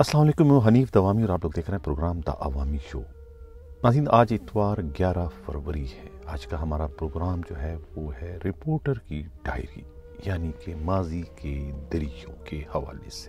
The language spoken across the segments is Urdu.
السلام علیکم، میں حنیف دوامی اور آپ لوگ دیکھ رہے ہیں پروگرام دا عوامی شو۔ ناظرین، آج اتوار 11 فروری ہے۔ آج کا ہمارا پروگرام جو ہے وہ ہے رپورٹر کی ڈائری، یعنی کہ ماضی کے دریچوں کے حوالے سے۔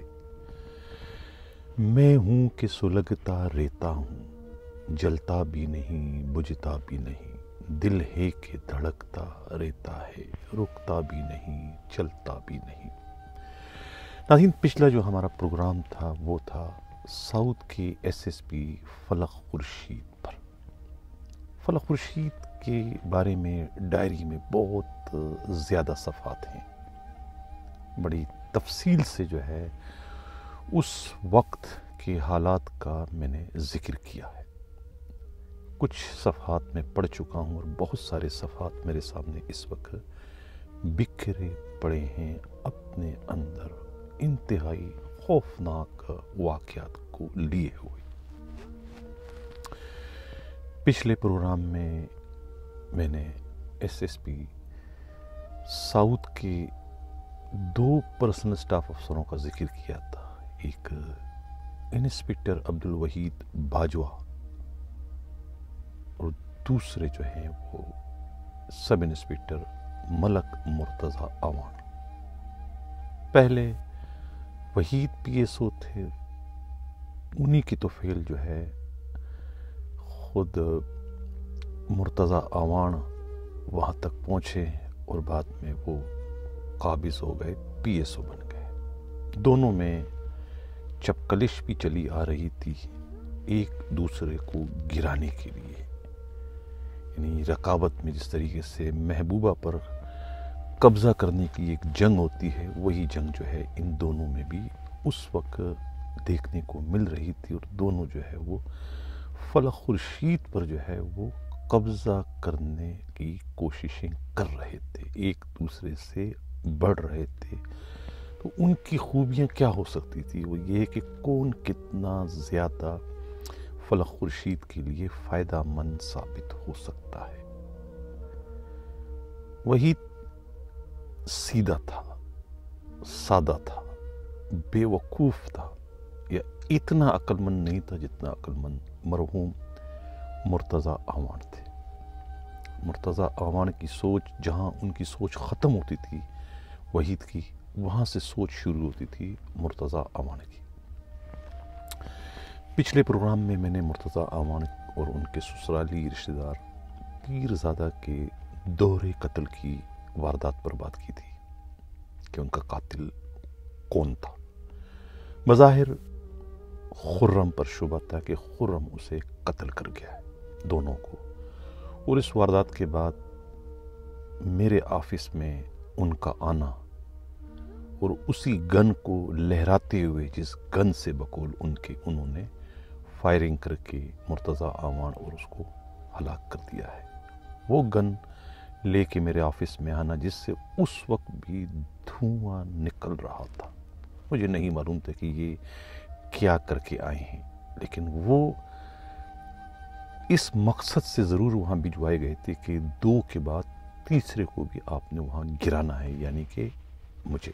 میں ہوں کہ سلگتا رہتا ہوں، جلتا بھی نہیں بجھتا بھی نہیں، دل ہے کہ دھڑکتا رہتا ہے، رکتا بھی نہیں چلتا بھی نہیں۔ ناظرین، پچھلا جو ہمارا پروگرام تھا وہ تھا ساؤتھ کے S S P Falak Khurshid پر۔ فلک خورشید کے بارے میں ڈائری میں بہت زیادہ صفحات ہیں، بڑی تفصیل سے جو ہے اس وقت کے حالات کا میں نے ذکر کیا ہے۔ کچھ صفحات میں پڑھ چکا ہوں اور بہت سارے صفحات میرے سامنے اس وقت بکھرے پڑے ہیں، اپنے اندر انتہائی خوفناک واقعات کو لیے ہوئے۔ پچھلے پروگرام میں نے ایس ایس پی ساؤتھ کے 2 پرسنل سٹاف افسروں کا ذکر کیا تھا، ایک انسپکٹر عبدالوحید باجوہ اور دوسرے جو ہیں وہ سب انسپکٹر ملک مرتضی آوان۔ پہلے وحید پی ایس او تھے، انہی کی تو فیل جو ہے خود مرتضی آوان وہاں تک پہنچے اور بعد میں وہ قابض ہو گئے، پی ایس او بن گئے۔ دونوں میں چپکلش بھی چلی آ رہی تھی ایک دوسرے کو گرانے کے لیے، یعنی رقابت میں جس طریقے سے محبوبہ پر قبضہ کرنے کی ایک جنگ ہوتی ہے، وہی جنگ جو ہے ان دونوں میں بھی اس وقت دیکھنے کو مل رہی تھی، اور دونوں جو ہے وہ فلک خورشید پر جو ہے وہ قبضہ کرنے کی کوششیں کر رہے تھے، ایک دوسرے سے بڑھ رہے تھے۔ تو ان کی خوبیاں کیا ہو سکتی تھی؟ وہ یہ کہ کون کتنا زیادہ فلک خورشید کے لیے فائدہ مند ثابت ہو سکتا ہے۔ وہی سیدھا تھا، سادہ تھا، بے وقوف تھا، یا اتنا عقل مند نہیں تھا جتنا عقل مند مرحوم مرتضی آوان تھے۔ مرتضی آوان کی سوچ، جہاں ان کی سوچ ختم ہوتی تھی وحید کی، وہاں سے سوچ شروع ہوتی تھی مرتضی آوان کی۔ پچھلے پروگرام میں نے مرتضی آوان اور ان کے سسرالی رشتہ دار پیرزادہ کے دوہرے قتل کی واردات پر بات کی تھی کہ ان کا قاتل کون تھا۔ بظاہر خرم پر شبہ تھا کہ خرم اسے قتل کر گیا ہے، دونوں کو، اور اس واردات کے بعد میرے آفس میں ان کا آنا اور اسی گن کو لہراتے ہوئے، جس گن سے بقول انہوں نے فائرنگ کر کے مرتضی آوان اور اس کو ہلاک کر دیا ہے، وہ گن لے کے میرے آفس میں آنا جس سے اس وقت بھی دھواں نکل رہا تھا۔ مجھے نہیں معلوم تھا کہ یہ کیا کر کے آئے ہیں، لیکن وہ اس مقصد سے ضرور وہاں بھجوائے گئے تھے کہ 2 کے بعد تیسرے کو بھی آپ نے وہاں گرانا ہے، یعنی کہ مجھے۔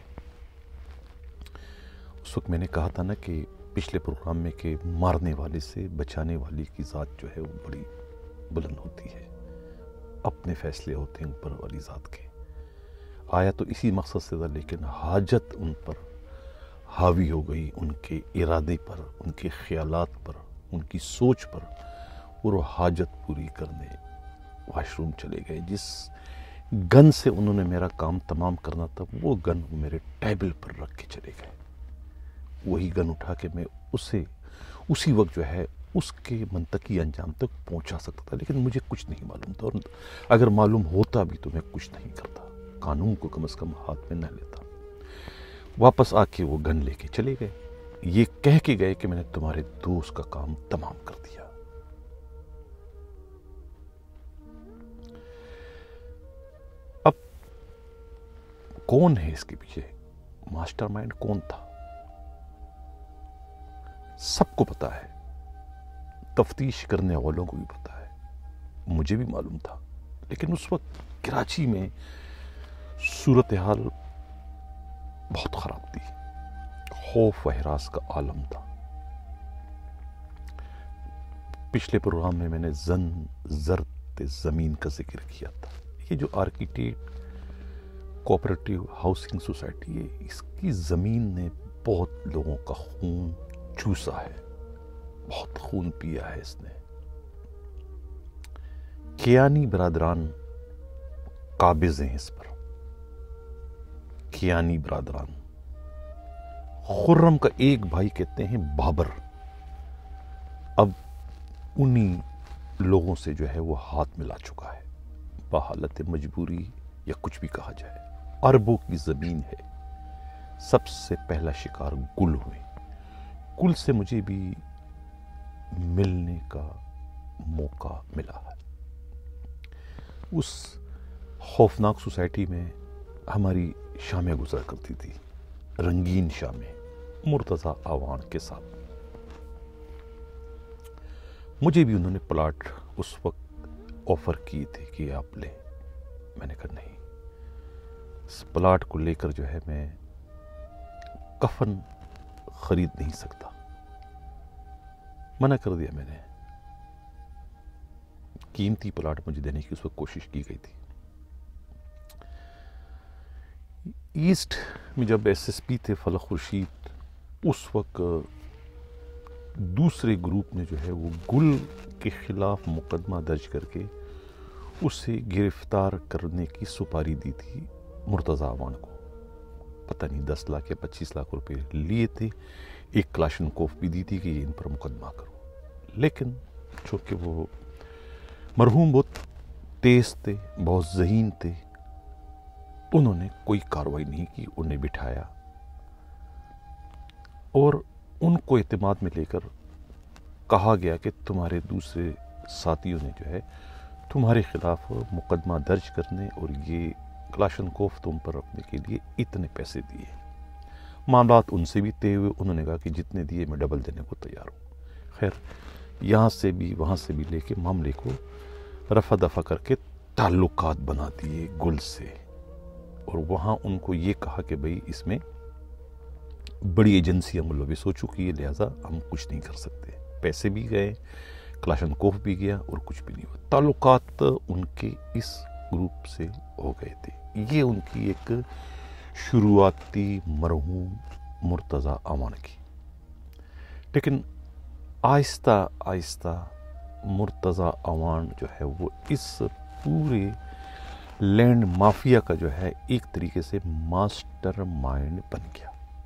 اس وقت میں نے کہا تھا نا کہ پچھلے پروگرام میں کہ مارنے والے سے بچانے والے کی ذات جو ہے وہ بڑی بلند ہوتی ہے، اپنے فیصلے ہوتے ہیں اوپر والی ذات کے۔ آیا تو اسی مقصد سے تھا، لیکن حاجت ان پر حاوی ہو گئی، ان کے ارادے پر، ان کے خیالات پر، ان کی سوچ پر، اور وہ حاجت پوری کرنے واش روم چلے گئے۔ جس گن سے انہوں نے میرا کام تمام کرنا تھا، وہ گن وہ میرے ٹیبل پر رکھ کے چلے گئے۔ وہی گن اٹھا کے میں اسی وقت جو ہے اس کے منطقی انجام تک پہنچا سکتا تھا، لیکن مجھے کچھ نہیں معلوم تھا، اور اگر معلوم ہوتا بھی تو میں کچھ نہیں کرتا، قانون کو کم از کم ہاتھ میں نہ لیتا۔ واپس آ کے وہ گن لے کے چلے گئے، یہ کہہ کے گئے کہ میں نے تمہارے دوست کا کام تمام کر دیا۔ اب کون ہے اس کے پیچھے؟ ماسٹر مائنڈ کون تھا؟ سب کو پتا ہے، تفتیش کرنے والوں کو بھی پتا ہے، مجھے بھی معلوم تھا، لیکن اس وقت کراچی میں صورتحال بہت خراب تھی، خوف و ہراس کا عالم تھا۔ پچھلے پروگرام میں نے زرد زمین کا ذکر کیا تھا. یہ جو آرکیٹیکٹ کوآپریٹیو ہاؤسنگ سوسائٹی ہے، اس کی زمین نے بہت لوگوں کا خون چوسا ہے، بہت خون پیا ہے اس نے. کیانی برادران قابض ہیں اس پر. کیانی برادران. خرم کا ایک بھائی کہتے ہیں بابر، اب انہی لوگوں سے جو ہے وہ ہاتھ ملا چکا ہے بحالت مجبوری یا کچھ بھی کہا جائے. اربوں کی زمین ہے. سب سے پہلا شکار گل ہوئے. گل سے مجھے بھی ملنے کا موقع ملا ہے. اس خوفناک سوسائٹی میں ہماری شامیں گزرا کرتی تھی، رنگین شامیں مرتضیٰ آوان کے ساتھ. مجھے بھی انہوں نے پلاٹ اس وقت آفر کی تھی کہ آپ لیں. میں نے کہا نہیں، اس پلاٹ کو لے کر جو ہے میں کفن خرید نہیں سکتا. منع کر دیا میں نے. قیمتی پلاٹ مجھے دینے کی اس وقت کوشش کی گئی تھی. ایسٹ میں جب ایس ایس پی تھے فلک خورشید، اس وقت دوسرے گروپ نے جو ہے وہ گل کے خلاف مقدمہ درج کر کے اسے گرفتار کرنے کی سپاری دی تھی مرتضیٰ آوان کو. پتہ نہیں 10 لاکھ یا 25 لاکھ روپے لیے تھے. ایک کلاشنکوف بھی دی تھی کہ یہ ان پر مقدمہ کرو. لیکن چونکہ وہ مرحوم بہت تیز تھے، بہت ذہین تھے، انہوں نے کوئی کارروائی نہیں کی. انہیں بٹھایا اور ان کو اعتماد میں لے کر کہا گیا کہ تمہارے دوسرے ساتھیوں نے جو ہے تمہارے خلاف مقدمہ درج کرنے اور یہ کلاشنکوف تم پر رکھنے کے لیے اتنے پیسے دیے. معاملات ان سے بھی طے ہوئے. انہوں نے کہا کہ جتنے دیے میں ڈبل دینے کو تیار ہوں. خیر، یہاں سے بھی وہاں سے بھی لے کے معاملے کو رفع دفع کر کے تعلقات بنا دیے گل سے. اور وہاں ان کو یہ کہا کہ بھئی اس میں بڑی ایجنسیاں ملوث ہو چکی ہے، لہٰذا ہم کچھ نہیں کر سکتے. پیسے بھی گئے، کلاشنکوف بھی گیا اور کچھ بھی نہیں ہوا. تعلقات ان کے اس گروپ سے ہو گئے تھے. یہ ان کی ایک شروعاتی مرحوم مرتضیٰ آوان کی. لیکن آہستہ آہستہ مرتضیٰ آوان جو ہے وہ اس پورے لینڈ مافیا کا جو ہے ایک طریقے سے ماسٹر مائنڈ بن گیا.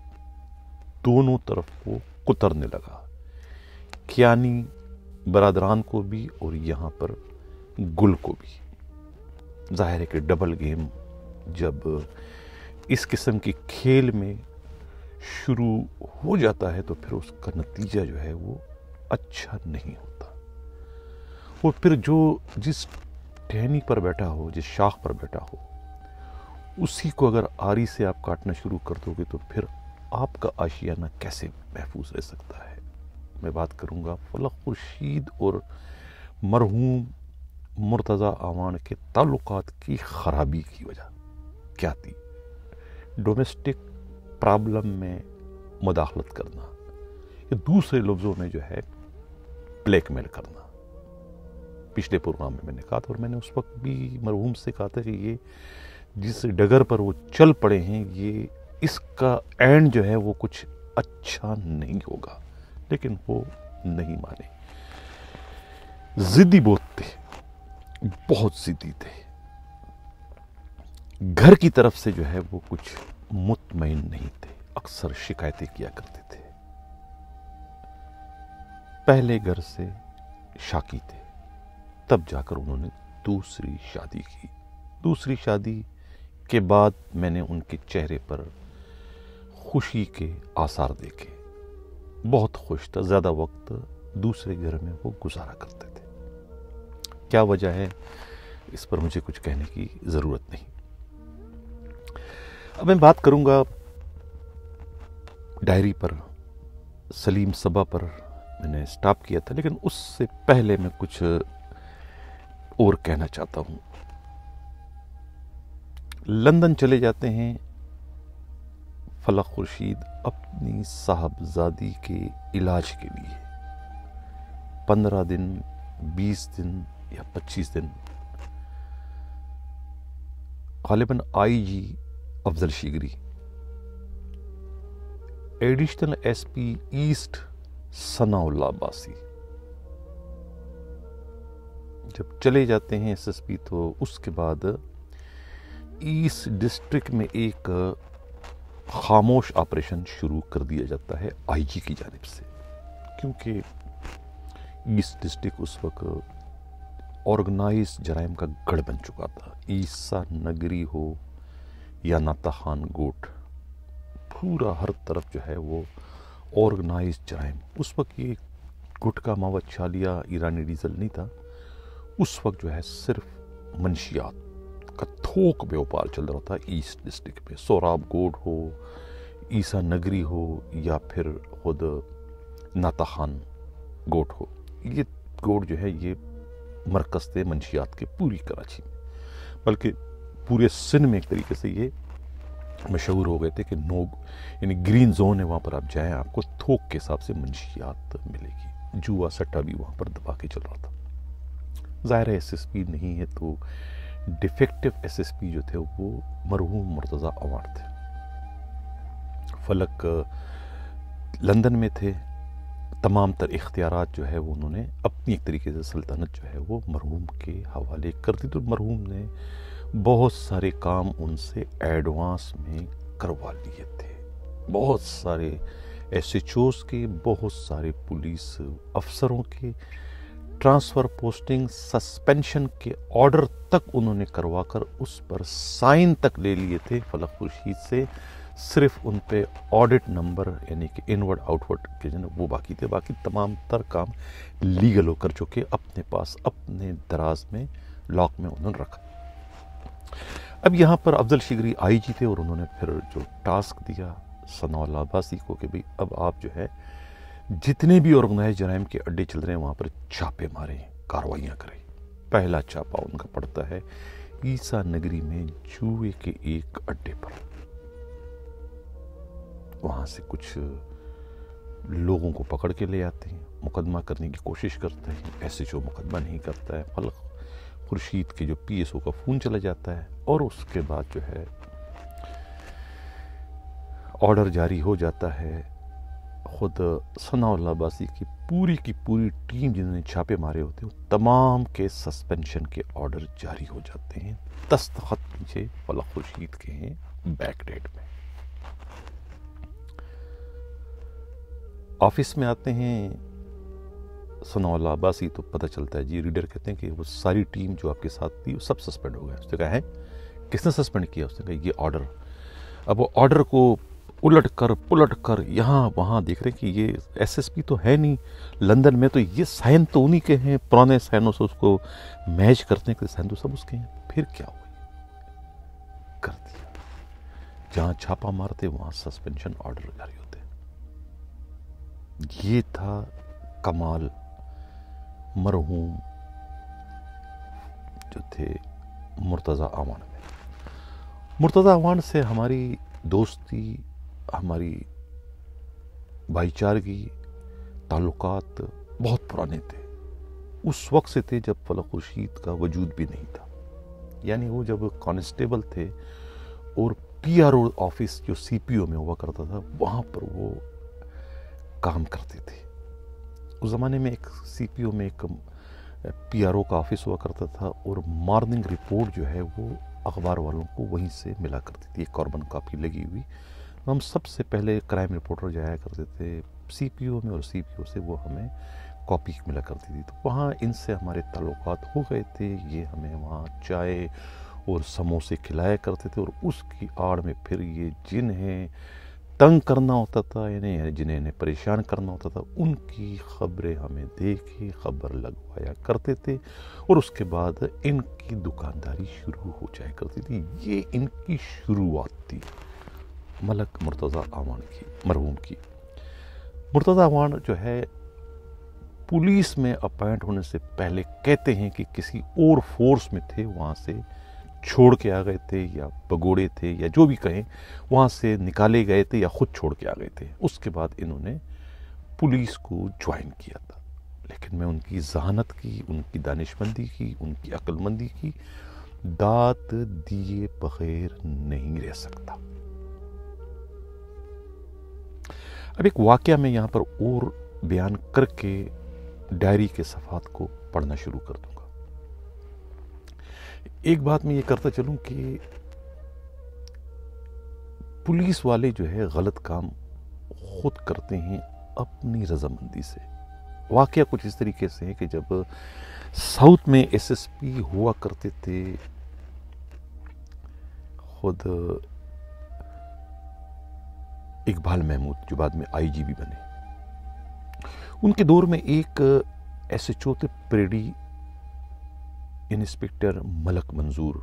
دونوں طرف کو کترنے لگا، کیانی برادران کو بھی اور یہاں پر گل کو بھی. ظاہر ہے کہ ڈبل گیم جب اس قسم کے کھیل میں شروع ہو جاتا ہے تو پھر اس کا نتیجہ جو ہے وہ اچھا نہیں ہوتا. اور پھر جو جس ٹہنی پر بیٹھا ہو، جس شاخ پر بیٹھا ہو، اسی کو اگر آری سے آپ کاٹنا شروع کر دو گے تو پھر آپ کا آشیانہ کیسے محفوظ رہ سکتا ہے. میں بات کروں گا فلک خورشید اور مرحوم مرتضیٰ آوان کے تعلقات کی خرابی کی وجہ کیا تھی. ڈومیسٹک پرابلم میں مداخلت کرنا، یا دوسرے لفظوں میں جو ہے بلیک میل کرنا. پچھلے پروگرام میں نے کہا تھا اور میں نے اس وقت بھی مرحوم سے کہا تھا کہ یہ جس ڈگر پر وہ چل پڑے ہیں یہ اس کا اینڈ جو ہے وہ کچھ اچھا نہیں ہوگا. لیکن وہ نہیں مانے. ضدی بہت تھے، بہت ضدی تھے. گھر کی طرف سے جو ہے وہ کچھ مطمئن نہیں تھے، اکثر شکایتیں کیا کرتے تھے. پہلے گھر سے شاکی تھے، تب جا کر انہوں نے دوسری شادی کی. دوسری شادی کے بعد میں نے ان کے چہرے پر خوشی کے آثار دیکھے. بہت خوش تھا. زیادہ وقت دوسرے گھر میں وہ گزارا کرتے تھے. کیا وجہ ہے اس پر مجھے کچھ کہنے کی ضرورت نہیں. اب میں بات کروں گا ڈائری پر. سلیم صبا پر میں نے سٹاپ کیا تھا، لیکن اس سے پہلے میں کچھ اور کہنا چاہتا ہوں. لندن چلے جاتے ہیں فلک خورشید اپنی صاحبزادی کے علاج کے لیے. 15 दिन, 20 दिन या 25 दिन गालिबन IG Afzal Shigri, additional SP east Sanaullah Abbasi जब चले जाते हैं एसएसपी, तो उसके बाद ईस्ट डिस्ट्रिक्ट में एक खामोश ऑपरेशन शुरू कर दिया जाता है आईजी की जानिब से, क्योंकि ईस्ट डिस्ट्रिक्ट उस वक्त ऑर्गेनाइज जराइम का गढ़ बन चुका था। ईसा नगरी हो या नाताखान गोट, पूरा हर तरफ जो है वो ऑर्गेनाइज जराइम। उस वक्त ये गुटखा, मावा, छालिया, ईरानी डीजल नहीं था। उस वक्त जो है सिर्फ मंशियात का थोक व्यापार चल रहा था ईस्ट डिस्ट्रिक्ट में। सोराब गोट हो, ईसा नगरी हो या फिर खुद नाताखान गोट हो, ये गोट जो है ये मरकज़ थे मंशियात के पूरी कराची में, बल्कि पूरे सिंध में एक तरीके से ये मशहूर हो गए थे कि नो यानी ग्रीन जोन है, वहाँ पर आप जाएं आपको थोक के हिसाब से मंशियात मिलेगी। जुआ सट्टा भी वहाँ पर दबा के चल रहा था। ज़ाहिर है एसएसपी नहीं है, तो डिफेक्टिव एसएसपी जो थे वो मरहूम मुर्तज़ा अवान थे। फलक लंदन में थे। तमाम तर इख्तियारात जो है वो उन्होंने अपनी एक तरीके से सल्तनत जो है वो मरहूम के हवाले कर दी। तो मरहूम ने बहुत सारे काम उनसे एडवांस में करवा लिए थे। बहुत सारे एसएचओस के, बहुत सारे पुलिस अफसरों के ट्रांसफ़र, पोस्टिंग, सस्पेंशन के ऑर्डर तक उन्होंने करवाकर उस पर साइन तक ले लिए थे फलक खुर्शीद से। सिर्फ उन पे ऑडिट नंबर यानी कि इनवर्ड आउटवर्ड के जो वो बाकी थे। बाकी तमाम तर काम लीगल होकर चुके, अपने पास अपने दराज में लॉक में उन्होंने रखा। अब यहाँ पर अफजल शिगरी आईजी थे और उन्होंने फिर जो टास्क दिया सनाउल्लाह अब्बासी को कि भाई अब आप जो है जितने भी ऑर्गेनाइज जराइम के अड्डे चल रहे हैं वहाँ पर छापे मारें, कार्रवाइयाँ करें। पहला छापा उनका पड़ता है ईसा नगरी में जुए के एक अड्डे पर। वहाँ से कुछ लोगों को पकड़ के ले आते हैं, मुकदमा करने की कोशिश करते हैं। एसएचओ मुकदमा नहीं करता है। फलक खुर्शीद के जो पीएसओ का फ़ोन चला जाता है और उसके बाद जो है ऑर्डर जारी हो जाता है। खुद सनाउल्लाह अब्बासी की पूरी टीम जिन्होंने छापे मारे होते हैं तमाम के सस्पेंशन के ऑर्डर जारी हो जाते हैं। दस्तखत नीचे फलक खुर्शीद के हैं बैक डेट में। ऑफिस में आते हैं सनाउल्लाह अब्बासी, तो पता चलता है जी, रीडर कहते हैं कि वो सारी टीम जो आपके साथ थी वो सब सस्पेंड हो गए। उसने कहा है किसने सस्पेंड किया? उसने कहा ये ऑर्डर। अब वो ऑर्डर को उलट कर पुलट कर यहाँ वहाँ देख रहे हैं कि ये एसएसपी तो है नहीं लंदन में, तो ये साइन तो उन्हीं के हैं, पुराने साइनों से उसको मैच करते हैं कि साइन तो सब उसके हैं। फिर क्या हुआ? कर दिया। जहाँ छापा मारते वहाँ सस्पेंशन ऑर्डर जारी होते। ये था कमाल मरहूम जो थे मुर्तज़ा अवान में। मुर्तज़ा अवान से हमारी दोस्ती, हमारी भाईचारगी, ताल्लुकात बहुत पुराने थे। उस वक्त से थे जब फलक खुर्शीद का वजूद भी नहीं था। यानी वो जब कांस्टेबल थे और पीआरओ ऑफिस जो सीपीओ में हुआ करता था वहाँ पर वो काम करते थे। उस ज़माने में एक सीपीओ में एक पीआरओ का ऑफिस हुआ करता था और मॉर्निंग रिपोर्ट जो है वो अखबार वालों को वहीं से मिला करती थी। एक कार्बन कॉपी लगी हुई। हम सबसे पहले क्राइम रिपोर्टर जाया करते थे सीपीओ में और सीपीओ से वो हमें कॉपी मिला करती थी। तो वहाँ इनसे हमारे ताल्लुकात हो गए थे। ये हमें वहाँ चाय और समोसे खिलाया करते थे और उसकी आड़ में फिर ये जिन्हें तंग करना होता था, यानी जिन्हें इन्हें परेशान करना होता था, उनकी खबरें हमें दे के खबर लगवाया करते थे और उसके बाद इनकी दुकानदारी शुरू हो जाया करती थी। ये इनकी शुरुआत थी मलक मुर्तज़ा अवान की, मरहूम की। मुर्तज़ा अवान जो है पुलिस में अपॉइंट होने से पहले कहते हैं कि किसी और फोर्स में थे, वहाँ से छोड़ के आ गए थे या भगोड़े थे या जो भी कहें, वहाँ से निकाले गए थे या खुद छोड़ के आ गए थे। उसके बाद इन्होंने पुलिस को ज्वाइन किया था। لیکن میں ان کی ذہانت کی، ان کی دانشمندی کی، ان کی عقل مندی کی داد دیے بغیر نہیں رہ سکتا۔ اب ایک واقعہ میں یہاں پر اور بیان کر کے ڈائری کے صفحات کو پڑھنا شروع کر دوں گا۔ ایک بات میں یہ کرتا چلوں کہ پولیس والے جو ہے غلط کام خود کرتے ہیں اپنی رضامندی سے۔ واقعہ کچھ اس طریقے سے ہے کہ جب ساؤتھ میں ایس ایس پی ہوا کرتے تھے خود اقبال محمود، جو بعد میں آئی جی بھی بنے، ان کے دور میں ایک ایس ایچ او تھے پریڈی، انسپیکٹر ملک منظور،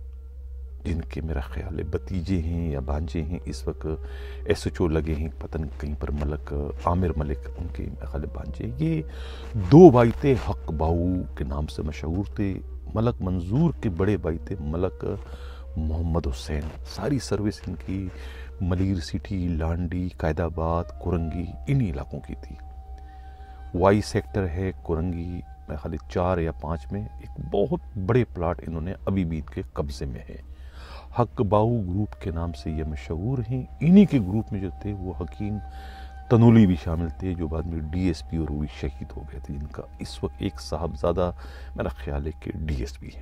جن کے میرا خیال ہے بتیجے ہیں یا بھانجے ہیں، اس وقت ایس ایچ او لگے ہیں، پتہ نہیں کہیں پر ملک عامر ملک ان کے خیال بھانجے۔ یہ دو بھائی تھے، حق باؤ کے نام سے مشہور تھے۔ ملک منظور کے بڑے بھائی تھے ملک محمد حسین۔ ساری سروس ان کی ملیر سٹی، لانڈی، قائد آباد، کورنگی انہی علاقوں کی تھی۔ وائی سیکٹر ہے کورنگی میں خالی 4 یا 5 میں ایک بہت بڑے پلاٹ انہوں نے ابھی بھی ان کے قبضے میں ہے۔ حق باؤ گروپ کے نام سے یہ مشہور ہیں۔ انہی کے گروپ میں جو تھے وہ حکیم تنولی بھی شامل تھے، جو بعد میں ڈی ایس پی اور وہ بھی شہید ہو گئے تھے، جن کا اس وقت ایک صاحبزادہ میرا خیال ہے کہ ڈی ایس پی ہے۔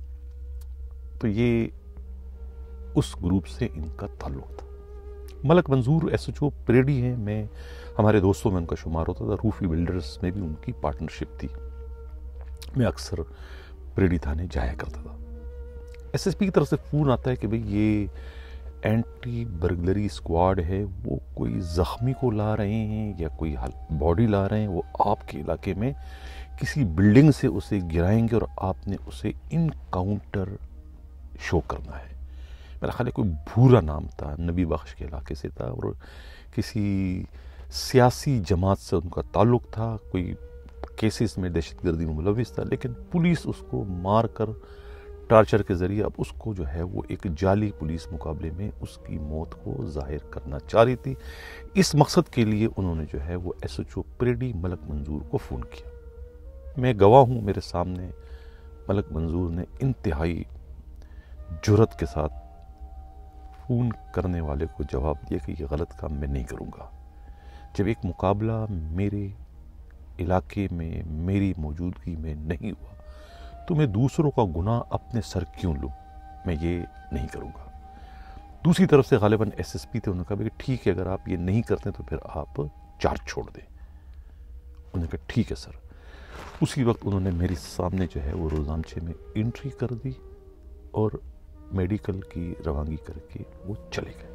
تو یہ اس گروپ سے ان کا تعلق تھا۔ Malik Manzoor S H O Preedy ہیں، میں ہمارے دوستوں میں ان کا شمار ہوتا تھا۔ روفی بلڈرز میں بھی ان کی پارٹنرشپ تھی، میں اکثر پریڈی تھانے جایا کرتا تھا۔ ایس ایس پی کی طرف سے فون آتا ہے کہ بھئی یہ اینٹی برگلری اسکواڈ ہے، وہ کوئی زخمی کو لا رہے ہیں یا کوئی باڈی لا رہے ہیں، وہ آپ کے علاقے میں کسی بلڈنگ سے اسے گرائیں گے اور آپ نے اسے انکاؤنٹر شو کرنا ہے۔ میرا خیال ہے کوئی بھورا نام تھا، نبی بخش کے علاقے سے تھا اور کسی سیاسی جماعت سے ان کا تعلق تھا، کوئی کیسز میں دہشت گردی میں ملوث تھا، لیکن پولیس اس کو مار کر ٹارچر کے ذریعے اب اس کو جو ہے وہ ایک جعلی پولیس مقابلے میں اس کی موت کو ظاہر کرنا چاہ رہی تھی۔ اس مقصد کے لیے انہوں نے جو ہے وہ S H O Preedy Malik Manzoor کو فون کیا۔ میں گواہ ہوں، میرے سامنے ملک منظور نے انتہائی جرأت کے ساتھ فون کرنے والے کو جواب دیا کہ یہ غلط کام میں نہیں کروں گا۔ جب ایک مقابلہ میرے علاقے میں میری موجودگی میں نہیں ہوا تو میں دوسروں کا گناہ اپنے سر کیوں لوں؟ میں یہ نہیں کروں گا۔ دوسری طرف سے غالباً ایس ایس پی تھے، انہوں نے کہا کہ ٹھیک ہے، اگر آپ یہ نہیں کرتے تو پھر آپ چارج چھوڑ دیں۔ انہوں نے کہا ٹھیک ہے سر۔ اسی وقت انہوں نے میری سامنے جو ہے وہ روزانچے میں انٹری کر دی اور میڈیکل کی روانگی کر کے وہ چلے گئے۔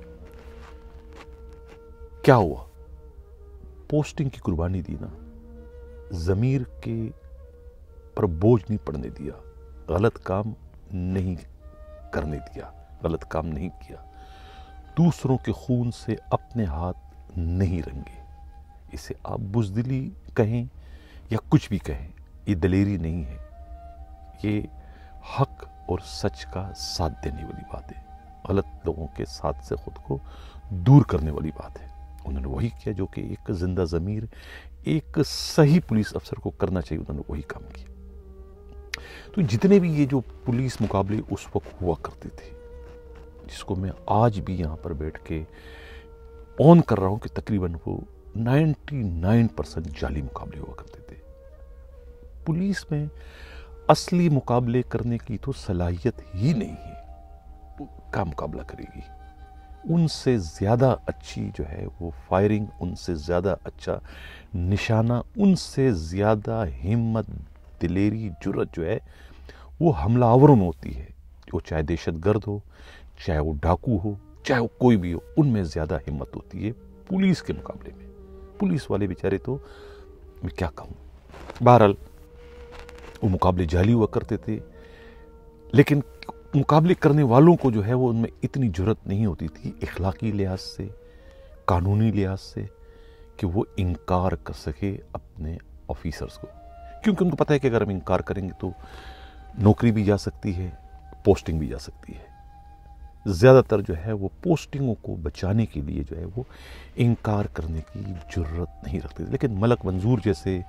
کیا ہوا؟ پوسٹنگ کی قربانی دی نا، ضمیر کے پر بوجھ نہیں پڑنے دیا، غلط کام نہیں کرنے دیا، غلط کام نہیں کیا، دوسروں کے خون سے اپنے ہاتھ نہیں رنگے۔ اسے آپ بزدلی کہیں یا کچھ بھی کہیں، یہ دلیری نہیں ہے، یہ حق اور سچ کا ساتھ دینے والی بات ہے، غلط لوگوں کے ساتھ سے خود کو دور کرنے والی بات ہے۔ انہوں نے وہی کیا جو کہ ایک زندہ ضمیر، ایک صحیح پولیس افسر کو کرنا چاہیے، انہوں نے وہی کام کیا۔ تو جتنے بھی یہ جو پولیس مقابلے اس وقت ہوا کرتے تھے، جس کو میں آج بھی یہاں پر بیٹھ کے آن کر رہا ہوں کہ تقریباً وہ 99% جعلی مقابلے ہوا کرتے تھے۔ پولیس میں اصلی مقابلے کرنے کی تو صلاحیت ہی نہیں ہے، وہ کا مقابلہ کرے گی؟ ان سے زیادہ اچھی جو ہے وہ فائرنگ، ان سے زیادہ اچھا نشانہ، ان سے زیادہ ہمت، دلیری، جرأت جو ہے وہ حملہ آوروں میں ہوتی ہے، وہ چاہے دہشت گرد ہو، چاہے وہ ڈاکو ہو، چاہے وہ کوئی بھی ہو، ان میں زیادہ ہمت ہوتی ہے پولیس کے مقابلے میں۔ پولیس والے بیچارے تو میں کیا کہوں۔ بہرحال وہ مقابلے جعلی ہوا کرتے تھے، لیکن مقابلے کرنے والوں کو جو ہے وہ ان میں اتنی جرأت نہیں ہوتی تھی اخلاقی لحاظ سے، قانونی لحاظ سے، کہ وہ انکار کر سکے اپنے آفیسرز کو، کیونکہ ان کو پتہ ہے کہ اگر ہم انکار کریں گے تو نوکری بھی جا سکتی ہے، پوسٹنگ بھی جا سکتی ہے۔ زیادہ تر جو ہے وہ پوسٹنگوں کو بچانے کے لیے جو ہے وہ انکار کرنے کی جرأت نہیں رکھتے تھے۔ لیکن ملک منظور جیسے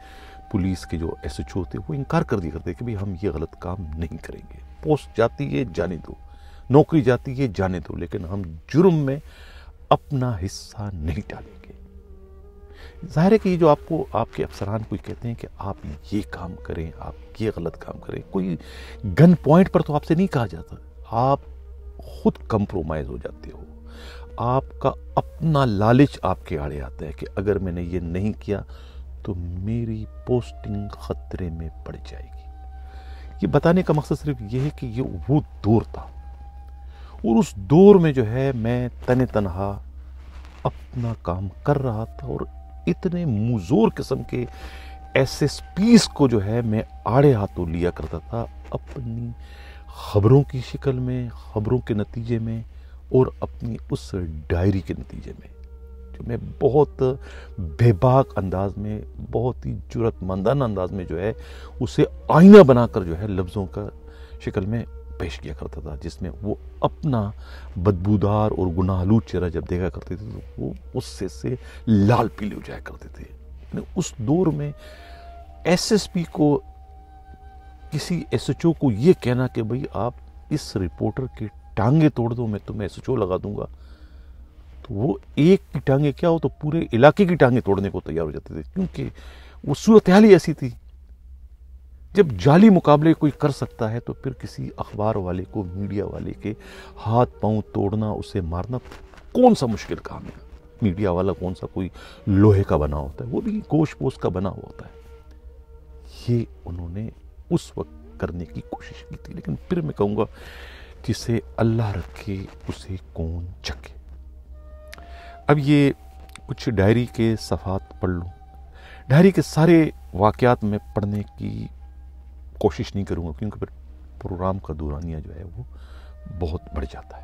پولیس کے جو ایس ایچ او تھے وہ انکار کر دیا کرتے کہ بھی ہم یہ غلط کام نہیں کریں گے، پوسٹ جاتی ہے جانے دو، نوکری جاتی ہے جانے دو، لیکن ہم جرم میں اپنا حصہ نہیں ڈالیں گے۔ ظاہر ہے کہ یہ جو آپ کے افسران کوئی کہتے ہیں کہ آپ یہ کام کریں، آپ یہ غلط کام کریں، کوئی گن پوائنٹ پر تو آپ سے نہیں کہا جاتا، آپ خود کمپرومائز ہو جاتے ہو، آپ کا اپنا لالچ آپ کے آڑے آتا ہے کہ اگر میں نے یہ نہیں کیا تو میری پوسٹنگ خطرے میں پڑ جائے گی۔ یہ بتانے کا مقصد صرف یہ ہے کہ یہ وہ دور تھا، اور اس دور میں جو ہے میں تنہا اپنا کام کر رہا تھا، اور اتنے مزور قسم کے ایس ایس پیز کو جو ہے میں آڑے ہاتھوں لیا کرتا تھا اپنی خبروں کی شکل میں، خبروں کے نتیجے میں، اور اپنی اس ڈائری کے نتیجے میں، جو میں بہت بے باک انداز میں، بہت ہی جرأت مندانہ انداز میں جو ہے اسے آئینہ بنا کر جو ہے لفظوں کا شکل میں پیش کیا کرتا تھا، جس میں وہ اپنا بدبودار اور گناہ آلود چہرہ جب دیکھا کرتے تھے تو وہ غصے سے لال پیلے ہو جایا کرتے تھے۔ اس دور میں ایس ایس پی کو، کسی ایس ایچ او کو یہ کہنا کہ بھئی آپ اس رپورٹر کے ٹانگیں توڑ دو، میں تمہیں ایس ایچ او لگا دوں گا، تو وہ ایک کی ٹانگیں کیا ہو تو پورے علاقے کی ٹانگیں توڑنے کو تیار ہو جاتے تھے، کیونکہ وہ صورتحال ہی ایسی تھی۔ جب جعلی مقابلے کوئی کر سکتا ہے تو پھر کسی اخبار والے کو، میڈیا والے کے ہاتھ پاؤں توڑنا، اسے مارنا کون سا مشکل کام ہے؟ میڈیا والا کون سا کوئی لوہے کا بنا ہوتا ہے، وہ بھی گوشت پوست کا بنا ہوتا ہے۔ یہ انہوں نے اس وقت کرنے کی کوشش کی تھی، لیکن پھر میں کہوں گا جسے اللہ رکھے اسے کون چکے۔ اب یہ کچھ ڈائری کے صفحات پڑھ لوں۔ ڈائری کے سارے واقعات میں پڑھنے کی کوشش نہیں کروں گا، کیونکہ پھر پروگرام کا دورانیہ جو ہے وہ بہت بڑھ جاتا ہے۔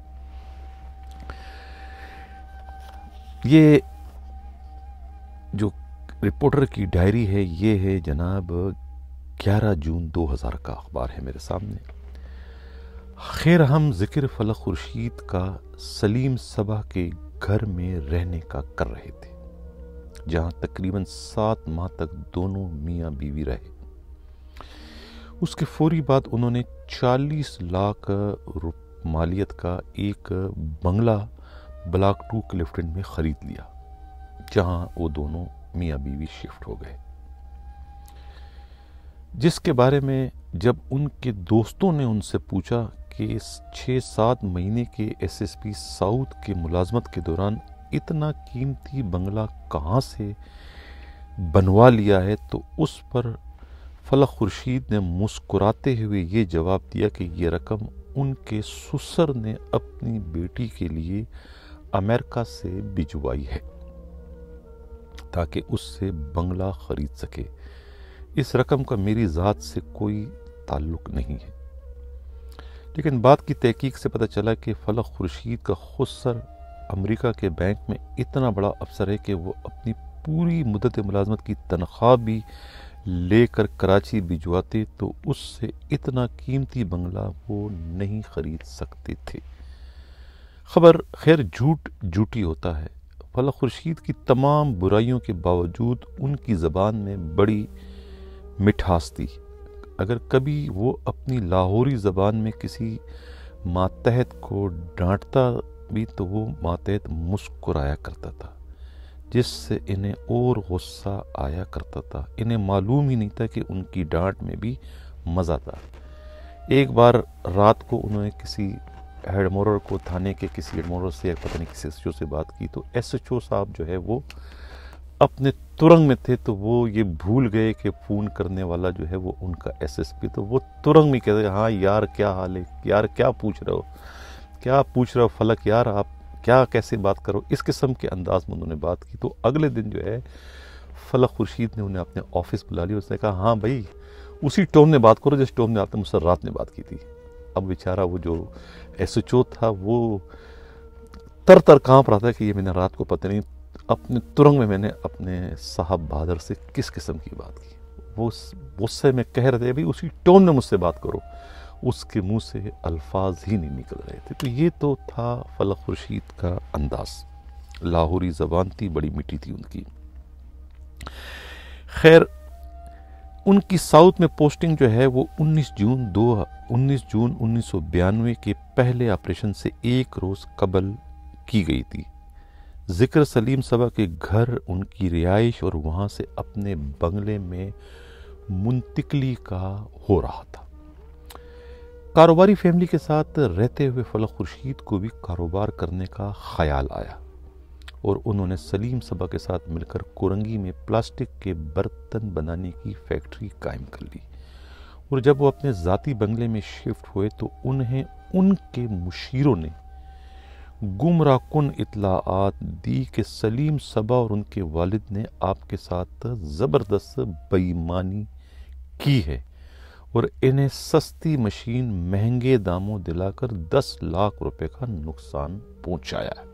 یہ جو رپورٹر کی ڈائری ہے، یہ ہے جناب 11 جون 2000 کا اخبار ہے میرے سامنے۔ خیر ہم ذکر فلک خورشید کا سلیم صبا کے گھر میں رہنے کا کر رہے تھے، جہاں تقریباً 7 ماہ تک دونوں میاں بیوی رہے۔ اس کے فوری بعد انہوں نے 40 لاکھ مالیت کا ایک بنگلہ بلاک 2 کلفٹن میں خرید لیا، جہاں وہ دونوں میاں بیوی شفٹ ہو گئے، جس کے بارے میں جب ان کے دوستوں نے ان سے پوچھا کہ 6-7 مہینے کے ایس ایس پی ساؤتھ کے ملازمت کے دوران اتنا قیمتی بنگلہ کہاں سے بنوا لیا ہے، تو اس پر فلک خورشید نے مسکراتے ہوئے یہ جواب دیا کہ یہ رقم ان کے سسر نے اپنی بیٹی کے لیے امریکہ سے بھجوائی ہے تاکہ اس سے بنگلہ خرید سکے۔ اس رقم کا میری ذات سے کوئی تعلق نہیں ہے، لیکن بات کی تحقیق سے پتہ چلا کہ فلک خورشید کا خسر امریکہ کے بینک میں اتنا بڑا افسر ہے کہ وہ اپنی پوری مدت ملازمت کی تنخواہ بھی لے کر کراچی بھجواتے تو اس سے اتنا قیمتی بنگلہ وہ نہیں خرید سکتے تھے۔ خبر خیر جھوٹی ہوتا ہے۔ فلک خورشید کی تمام برائیوں کے باوجود ان کی زبان میں بڑی مٹھاس تھی۔ اگر کبھی وہ اپنی لاہوری زبان میں کسی ماتحت کو ڈانٹتا بھی تو وہ ماتحت مسکرایا کرتا تھا، جس سے انہیں اور غصہ آیا کرتا تھا۔ انہیں معلوم ہی نہیں تھا کہ ان کی ڈانٹ میں بھی مزہ تھا۔ ایک بار رات کو انہوں نے کسی ہیڈ مورر کو، تھانے کے کسی ہیڈ مورر سے، پتہ نہیں کسی ایس ایچ او سے بات کی، تو ایس ایچ او صاحب جو ہے وہ اپنے ترنگ میں تھے، تو وہ یہ بھول گئے کہ فون کرنے والا جو ہے وہ ان کا ایس ایس پی، تو وہ ترنگ میں کہتے ہیں ہاں یار کیا حال ہے، یار کیا پوچھ رہے ہو فلک، یار آپ کیا کیسے بات کرو، اس قسم کے انداز میں انہوں نے بات کی۔ تو اگلے دن جو ہے فلک خورشید نے انہیں اپنے آفس بلا لیا، اس نے کہا ہاں بھائی اسی ٹون میں بات کرو جس ٹون میں آپ نے مجھ سے رات میں بات کی تھی۔ اب بیچارہ وہ جو ایس ایچ او تھا وہ تر کانپ رہا تھا کہ یہ میں نے رات کو پتہ نہیں اپنے ترنگ میں نے اپنے صاحب بہادر سے کس قسم کی بات کی۔ وہ غصے میں کہہ رہے تھے بھی اسی ٹون میں مجھ سے بات کرو، اس کے منہ سے الفاظ ہی نہیں نکل رہے تھے۔ تو یہ تو تھا فلک خورشید کا انداز، لاہوری زبان تھی، بڑی میٹھی تھی ان کی۔ خیر ان کی ساؤتھ میں پوسٹنگ جو ہے وہ 19 جون 1992 کے پہلے آپریشن سے ایک روز قبل کی گئی تھی۔ ذکر سلیم صبا کے گھر، ان کی رہائش اور وہاں سے اپنے بنگلے میں منتقلی کا ہو رہا تھا۔ کاروباری فیملی کے ساتھ رہتے ہوئے فلک خورشید کو بھی کاروبار کرنے کا خیال آیا اور انہوں نے سلیم صبا کے ساتھ مل کر کورنگی میں پلاسٹک کے برتن بنانے کی فیکٹری قائم کر لی، اور جب وہ اپنے ذاتی بنگلے میں شفٹ ہوئے تو انہیں ان کے مشیروں نے گمراہ کن اطلاعات دی کہ سلیم صبا اور ان کے والد نے آپ کے ساتھ زبردست بے ایمانی کی ہے اور انہیں سستی مشین مہنگے داموں دلا کر 10 لاکھ روپے کا نقصان پہنچایا ہے۔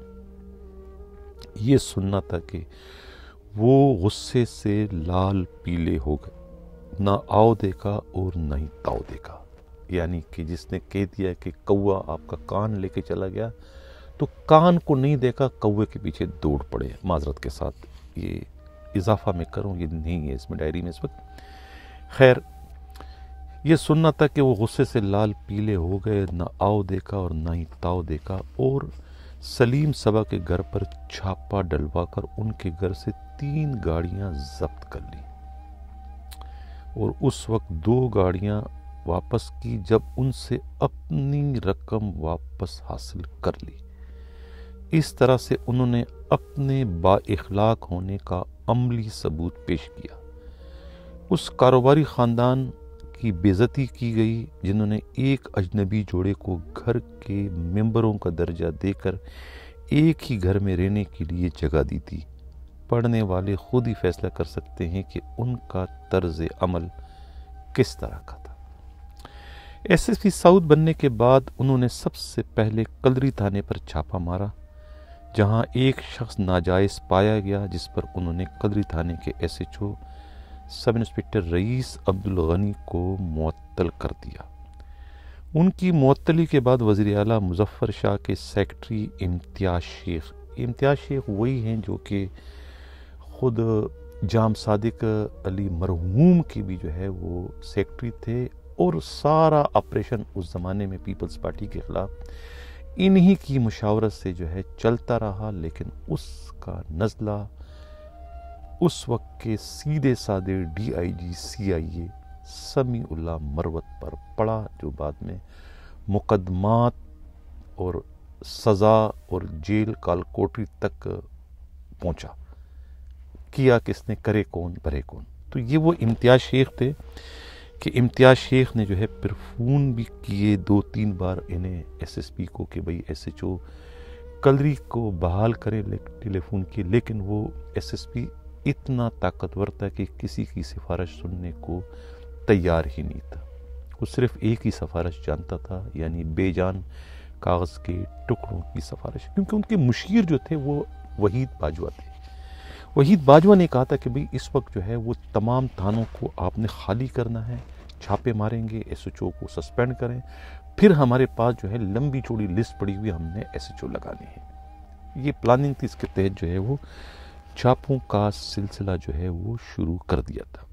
یہ سننا تھا کہ وہ غصے سے لال پیلے ہو گئے، نہ آؤ دیکھا اور نہ ہی تاؤ دیکھا، یعنی کہ جس نے کہہ دیا کہ کوا آپ کا کان لے کے چلا گیا تو کان کو نہیں دیکھا، کوے کے پیچھے دوڑ پڑے۔ معذرت کے ساتھ یہ اضافہ میں کروں، یہ نہیں ہے اس میں ڈائری میں اس وقت۔ خیر، یہ سننا تھا کہ وہ غصے سے لال پیلے ہو گئے، نہ آؤ دیکھا اور نہ ہی تاؤ دیکھا، اور سلیم صبا کے گھر پر چھاپا ڈلوا کر ان کے گھر سے 3 گاڑیاں ضبط کر لی، اور اس وقت 2 گاڑیاں واپس کی جب ان سے اپنی رقم واپس حاصل کر لی۔ اس طرح سے انہوں نے اپنے با اخلاق ہونے کا عملی ثبوت پیش کیا۔ اس کاروباری خاندان کی بے عزتی کی گئی جنہوں نے ایک اجنبی جوڑے کو گھر کے ممبروں کا درجہ دے کر ایک ہی گھر میں رہنے کے لیے جگہ دی تھی۔ پڑھنے والے خود ہی فیصلہ کر سکتے ہیں کہ ان کا طرز عمل کس طرح کا تھا۔ ایس ایس پی ساؤتھ بننے کے بعد انہوں نے سب سے پہلے کلری تھانے پر چھاپا مارا، جہاں ایک شخص ناجائز پایا گیا، جس پر انہوں نے کلری تھانے کے S H O sub inspector Raees Abdul Ghani کو معطل کر دیا۔ ان کی معطلی کے بعد وزیر اعلیٰ مظفر شاہ کے سیکرٹری امتیاز شیخ وہی ہیں جو کہ خود جام صادق علی مرحوم کی بھی جو ہے وہ سیکرٹری تھے، اور سارا آپریشن اس زمانے میں پیپلز پارٹی کے خلاف انہی کی مشاورت سے جو ہے چلتا رہا، لیکن اس کا نزلہ اس وقت کے سیدھے سادے ڈی آئی جی سی آئی اے سمیع اللہ مروت پر پڑا، جو بعد میں مقدمات اور سزا اور جیل کال کوٹری تک پہنچا۔ کیا کس نے، کرے کون بھرے کون؟ تو یہ وہ امتیاز شیخ تھے کہ امتیاز شیخ نے جو ہے پھر فون بھی کیے 2-3 بار انہیں ایس ایس پی کو کہ بھئی ایس ایچ او کلری کو بحال کرے، ٹیلی فون کیے، لیکن وہ ایس ایس پی اتنا طاقتور تھا کہ کسی کی سفارش سننے کو تیار ہی نہیں تھا۔ وہ صرف ایک ہی سفارش جانتا تھا، یعنی بے جان کاغذ کے ٹکڑوں کی سفارش، کیونکہ ان کے مشیر جو تھے وہ وحید باجوہ تھے۔ وحید باجوہ نے کہا تھا کہ بھئی اس وقت جو ہے وہ تمام تھانوں کو آپ نے خالی کرنا ہے، چھاپے ماریں گے، ایس ایچ او کو سسپینڈ کریں، پھر ہمارے پاس جو ہے لمبی چوڑی لسٹ پڑی ہوئی، ہم نے ایس ایچ او لگانی ہے۔ یہ پلاننگ تھی، اس کے تحت جو ہے وہ چھاپوں کا سلسلہ جو ہے وہ شروع کر دیا تھا،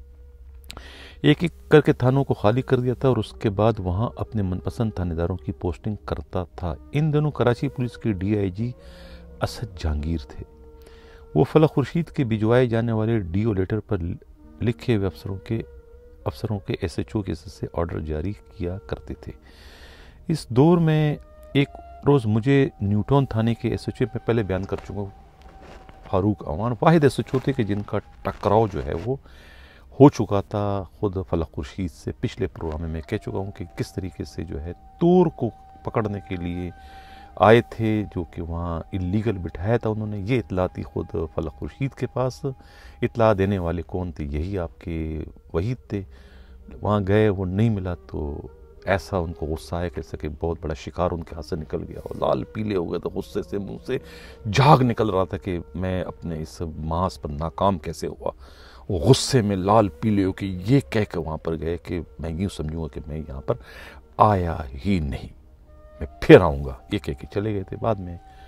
ایک ایک کر کے تھانوں کو خالی کر دیا تھا، اور اس کے بعد وہاں اپنے من پسند تھانے داروں کی پوسٹنگ کرتا تھا۔ ان دنوں کراچی پولیس کے D I G Asad Jahangir تھے۔ وہ فلک خورشید کے بھجوائے جانے والے ڈیو لیٹر پر لکھے ہوئے افسروں کے ایس ایچ او کے سے آرڈر جاری کیا کرتے تھے۔ اس دور میں ایک روز مجھے نیوٹن تھانے کے ایس ایچ او میں پہلے بیان کر چکا ہوں، فاروق اعوان واحد ایس ایچ او تھے کہ جن کا ٹکراؤ جو ہے وہ ہو چکا تھا خود فلک خورشید سے۔ پچھلے پروگرام میں میں کہہ چکا ہوں کہ کس طریقے سے جو ہے تور کو پکڑنے کے لیے آئے تھے، جو کہ وہاں اللیگل بٹھایا تھا انہوں نے۔ یہ اطلاع تھی خود فلک خورشید کے پاس۔ اطلاع دینے والے کون تھے؟ یہی آپ کے وحید تھے۔ وہاں گئے، وہ نہیں ملا تو ایسا ان کو غصہ آیا کہ کہ بہت بڑا شکار ان کے ہاتھ سے نکل گیا، اور لال پیلے ہو گئے، تو غصے سے منہ سے جھاگ نکل رہا تھا کہ میں اپنے اس ماس پر ناکام کیسے ہوا۔ وہ غصے میں لال پیلے ہو کے یہ کہہ کے وہاں پر گئے کہ میں یوں سمجھوں گا کہ میں یہاں پر آیا ہی نہیں، میں پھر آؤں گا، یہ کہہ کے چلے گئے تھے۔ بعد میں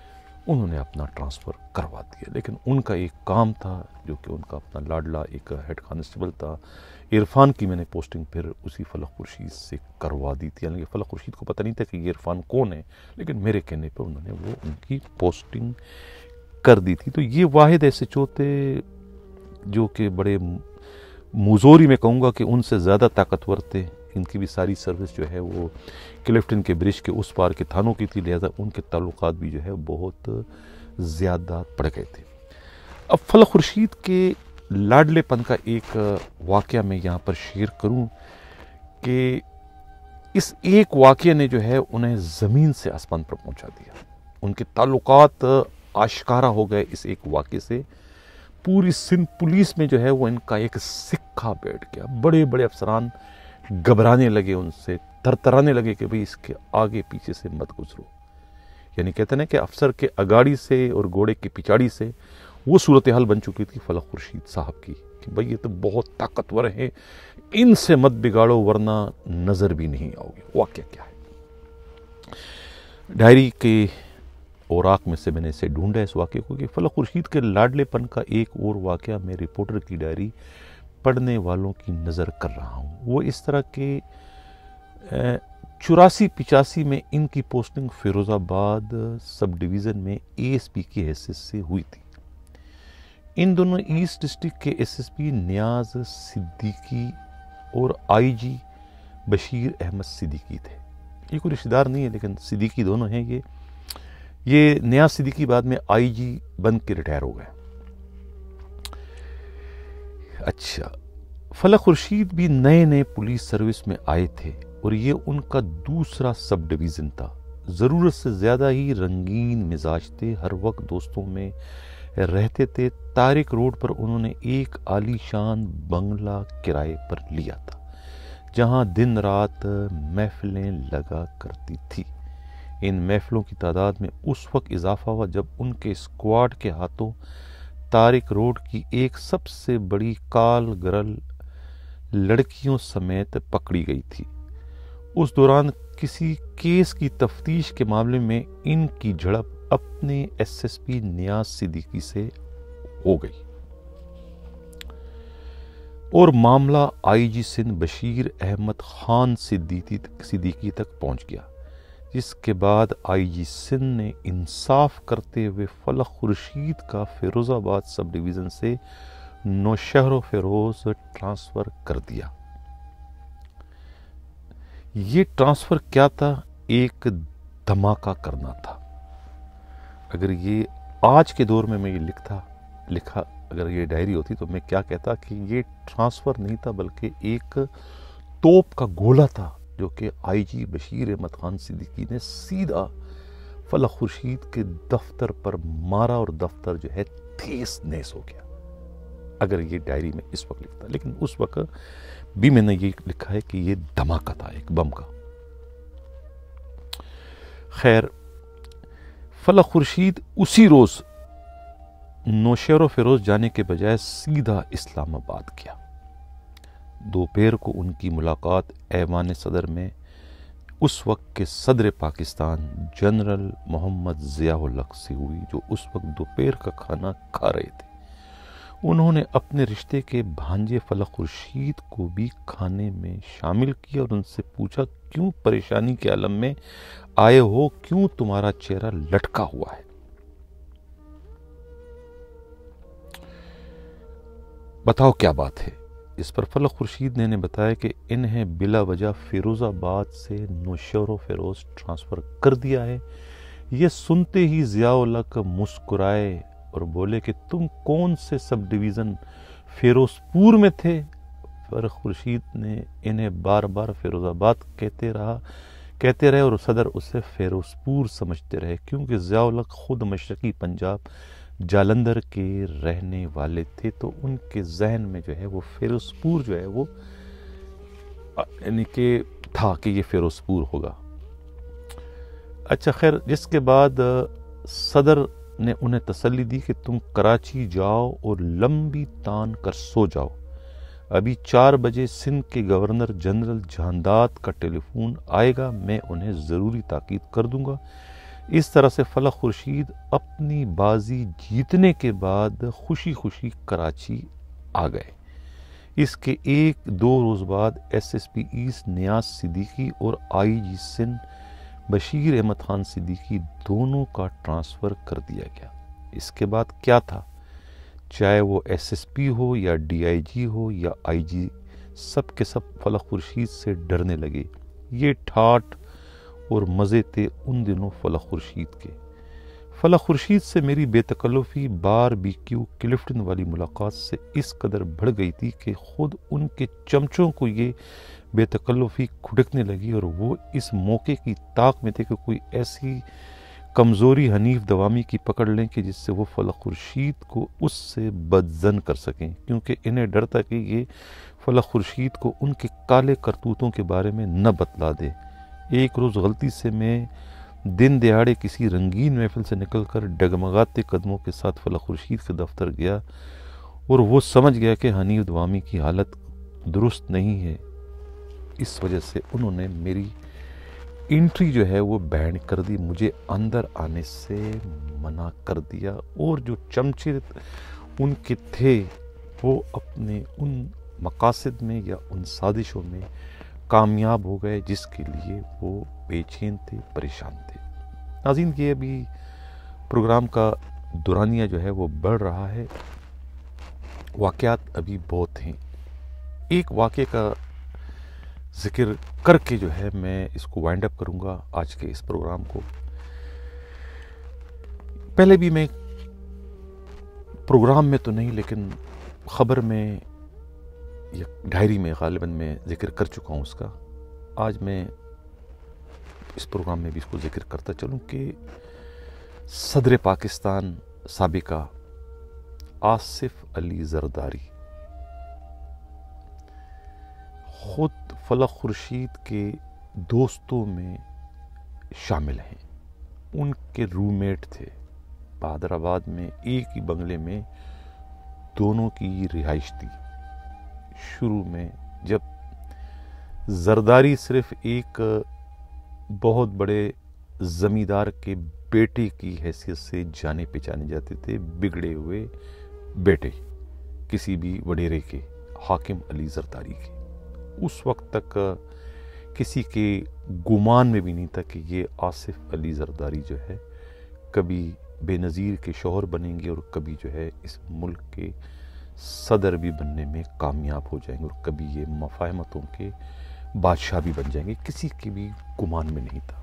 انہوں نے اپنا ٹرانسفر کروا دیا. لیکن ان کا ایک کام تھا جو کہ ان کا اپنا لاڈلا ایک ہیڈ کانسٹیبل تھا عرفان کی، میں نے پوسٹنگ پھر اسی فلک خورشید سے کروا دی تھی. یعنی فلک خورشید کو پتہ نہیں تھا کہ یہ عرفان کون ہے، لیکن میرے کہنے پہ انہوں نے وہ ان کی پوسٹنگ کر دی تھی. تو یہ واحد ایسے چوتے جو کہ بڑے موزوری میں کہوں گا کہ ان سے زیادہ طاقتور تھے. ان کی بھی ساری سروس جو ہے وہ کلفٹن کے برج کے اس پار کے تھانوں کی تھی، لہذا ان کے تعلقات بھی جو ہے بہت زیادہ پڑ گئے تھے. اب فلک خورشید کے لاڈلے پن کا ایک واقعہ میں یہاں پر شیئر کروں کہ اس ایک واقعے نے جو ہے انہیں زمین سے آسمان پر پہنچا دیا. ان کے تعلقات آشکارا ہو گئے اس ایک واقعے سے. پوری سندھ پولیس میں جو ہے وہ ان کا ایک سکہ بیٹھ گیا. بڑے بڑے افسران گھبرانے لگے، ان سے ترترانے لگے کہ بھئی اس کے آگے پیچھے سے مت گزرو. یعنی کہتے ہیں کہ افسر کے اگاڑی سے اور گھوڑے کی پچاڑی سے وہ صورتحال بن چکی تھی فلک خورشید صاحب کی کہ بھئی یہ تو بہت طاقتور ہیں، ان سے مت بگاڑو ورنہ نظر بھی نہیں آؤ گے. واقعہ کیا ہے؟ ڈائری کے اوراق میں سے میں نے اسے ڈھونڈا اس واقعے کو کہ فلک خورشید کے لاڈلے پن کا ایک اور واقعہ میں رپورٹر کی ڈائری پڑھنے والوں کی نظر کر رہا ہوں. وہ اس طرح کے 84-85 میں ان کی پوسٹنگ فیروز آباد سب ڈویژن میں اے ایس پی کی حیثیت سے ہوئی تھی. ان دونوں ایسٹ ڈسٹرکٹ کے S S P Niaz Siddiqui اور آئی جی بشیر احمد صدیقی تھے. یہ کوئی رشتہ دار نہیں ہے لیکن صدیقی دونوں ہیں. یہ نیاز صدیقی بعد میں آئی جی بن کے ریٹائر ہو گئے. اچھا، فلک خورشید بھی نئے نئے پولیس سروس میں آئے تھے اور یہ ان کا دوسرا سب ڈویژن تھا. ضرورت سے زیادہ ہی رنگین مزاج تھے، ہر وقت دوستوں میں رہتے تھے. طارق روڈ پر انہوں نے ایک عالی شان بنگلہ کرائے پر لیا تھا جہاں دن رات محفلیں لگا کرتی تھی. ان محفلوں کی تعداد میں اس وقت اضافہ ہوا جب ان کے اسکواڈ کے ہاتھوں طارق روڈ کی ایک سب سے بڑی کال گرل لڑکیوں سمیت پکڑی گئی تھی. اس دوران کسی کیس کی تفتیش کے معاملے میں ان کی جھڑپ اپنے S S P Niaz Siddiqui سے ہو گئی اور معاملہ آئی جی سندھ بشیر احمد خان صدیقی تک پہنچ گیا، جس کے بعد آئی جی سندھ نے انصاف کرتے ہوئے فلک خورشید کا فیروز آباد سب ڈویژن سے نوشہر و فیروز ٹرانسفر کر دیا. یہ ٹرانسفر کیا تھا؟ ایک دھماکہ کرنا تھا. اگر یہ آج کے دور میں یہ لکھا اگر یہ ڈائری ہوتی تو میں کیا کہتا کہ یہ ٹرانسفر نہیں تھا بلکہ ایک توپ کا گولہ تھا جو کہ آئی جی بشیر احمد خان صدیقی نے سیدھا فلک خورشید کے دفتر پر مارا اور دفتر جو ہے تیس نیس ہو گیا. اگر یہ ڈائری میں اس وقت لکھتا، لیکن اس وقت بھی میں نے یہ لکھا ہے کہ یہ دھماکہ تھا ایک بم کا. خیر، فلک خورشید اسی روز نوشہر و فیروز جانے کے بجائے سیدھا اسلام آباد گیا. دوپہر کو ان کی ملاقات ایوان صدر میں اس وقت کے صدر پاکستان جنرل محمد ضیاء الحق سے ہوئی، جو اس وقت دوپہر کا کھانا کھا رہے تھے. انہوں نے اپنے رشتے کے بھانجے فلک خورشید کو بھی کھانے میں شامل کیا اور ان سے پوچھا کیوں پریشانی کے عالم میں آئے ہو، کیوں تمہارا چہرہ لٹکا ہوا ہے، بتاؤ کیا بات ہے. اس پر فلک خورشید نے بتایا کہ انہیں بلا وجہ فیروز آباد سے نوشہر و فیروز ٹرانسفر کر دیا ہے. یہ سنتے ہی ضیاء الحق مسکرائے اور بولے کہ تم کون سے سب ڈویژن فیروز پور میں تھے؟ فلک خورشید نے انہیں بار بار فیروز آباد کہتے رہے اور صدر اسے فیروز پور سمجھتے رہے کیونکہ ضیاء الحق خود مشرقی پنجاب جالندھر کے رہنے والے تھے، تو ان کے ذہن میں جو ہے وہ فیروز پور جو ہے وہ یعنی کہ تھا کہ یہ فیروز پور ہوگا. اچھا خیر، جس کے بعد صدر نے انہیں تسلی دی کہ تم کراچی جاؤ اور لمبی تان کر سو جاؤ، ابھی 4 بجے سندھ کے گورنر جنرل جہانداد کا ٹیلی فون آئے گا، میں انہیں ضروری تاکید کر دوں گا. اس طرح سے فلک خورشید اپنی بازی جیتنے کے بعد خوشی خوشی کراچی آ گئے۔ اس کے 1-2 روز بعد S S P east Niaz Siddiqui اور آئی جی سندھ بشیر احمد خان صدیقی دونوں کا ٹرانسفر کر دیا گیا۔ اس کے بعد کیا تھا، چاہے وہ ایس ایس پی ہو یا ڈی آئی جی ہو یا آئی جی، سب کے سب فلک خورشید سے ڈرنے لگے۔ یہ ٹھاٹ اور مزے تھے ان دنوں فلک خورشید کے۔ فلک خورشید سے میری بے تکلفی باربیکیو کلفٹن والی ملاقات سے اس قدر بڑھ گئی تھی کہ خود ان کے چمچوں کو یہ بے تکلفی کھٹکنے لگی، اور وہ اس موقع کی طاق میں تھے کہ کوئی ایسی کمزوری حنیف دوامی کی پکڑ لیں کہ جس سے وہ فلک خورشید کو اس سے بدظن کر سکیں، کیونکہ انہیں ڈر تھا کہ یہ فلک خورشید کو ان کے کالے کرتوتوں کے بارے میں نہ بتلا دے۔ ایک روز غلطی سے میں دن دہاڑے کسی رنگین محفل سے نکل کر ڈگمگاتے قدموں کے ساتھ فلک خورشید کے دفتر گیا، اور وہ سمجھ گیا کہ حنیف دوامی کی حالت درست نہیں ہے۔ اس وجہ سے انہوں نے میری انٹری جو ہے وہ بینڈ کر دی، مجھے اندر آنے سے منع کر دیا، اور جو چمچے ان کے تھے وہ اپنے ان مقاصد میں یا ان سازشوں میں کامیاب ہو گئے جس کے لیے وہ بے چین تھے، پریشان تھے۔ ناظرین، یہ ابھی پروگرام کا دورانیہ جو ہے وہ بڑھ رہا ہے، واقعات ابھی بہت ہیں۔ ایک واقعے کا ذکر کر کے جو ہے میں اس کو وائنڈ اپ کروں گا آج کے اس پروگرام کو۔ پہلے بھی میں پروگرام میں تو نہیں لیکن خبر میں یا ڈائری میں غالباً میں ذکر کر چکا ہوں اس کا۔ آج میں اس پروگرام میں بھی اس کو ذکر کرتا چلوں کہ صدر پاکستان سابقہ آصف علی زرداری خود فلک خورشید کے دوستوں میں شامل ہیں، ان کے روم میٹ تھے۔ بہادر آباد میں ایک ہی بنگلے میں دونوں کی رہائش تھی۔ شروع میں جب زرداری صرف ایک بہت بڑے زمیندار کے بیٹے کی حیثیت سے جانے پہچانے جاتے تھے، بگڑے ہوئے بیٹے کسی بھی وڈیرے کے، حاکم علی زرداری کے، اس وقت تک کسی کے گمان میں بھی نہیں تھا کہ یہ آصف علی زرداری جو ہے کبھی بے نظیر کے شوہر بنیں گے، اور کبھی جو ہے اس ملک کے صدر بھی بننے میں کامیاب ہو جائیں گے، اور کبھی یہ مفاہمتوں کے بادشاہ بھی بن جائیں گے، کسی کے بھی گمان میں نہیں تھا۔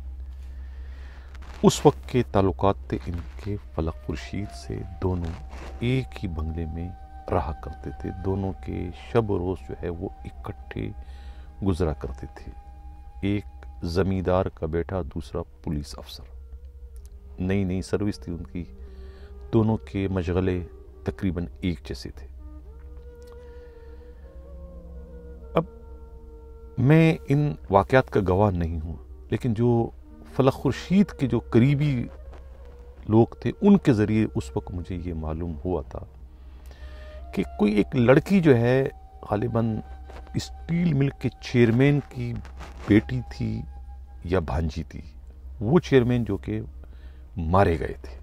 اس وقت کے تعلقات تھے ان کے فلک خورشید سے، دونوں ایک ہی بنگلے میں رہا کرتے تھے، دونوں کے شب و روز جو ہے وہ اکٹھے گزرا کرتے تھے۔ ایک زمیندار کا بیٹا، دوسرا پولیس افسر، نئی نئی سروس تھی ان کی، دونوں کے مشغلے تقریباً ایک جیسے تھے۔ اب میں ان واقعات کا گواہ نہیں ہوں، لیکن جو فلک خورشید کے جو قریبی لوگ تھے ان کے ذریعے اس وقت مجھے یہ معلوم ہوا تھا کہ کوئی ایک لڑکی جو ہے غالباً اسٹیل مل کے چیئرمین کی بیٹی تھی یا بھانجی تھی، وہ چیئرمین جو کہ مارے گئے تھے،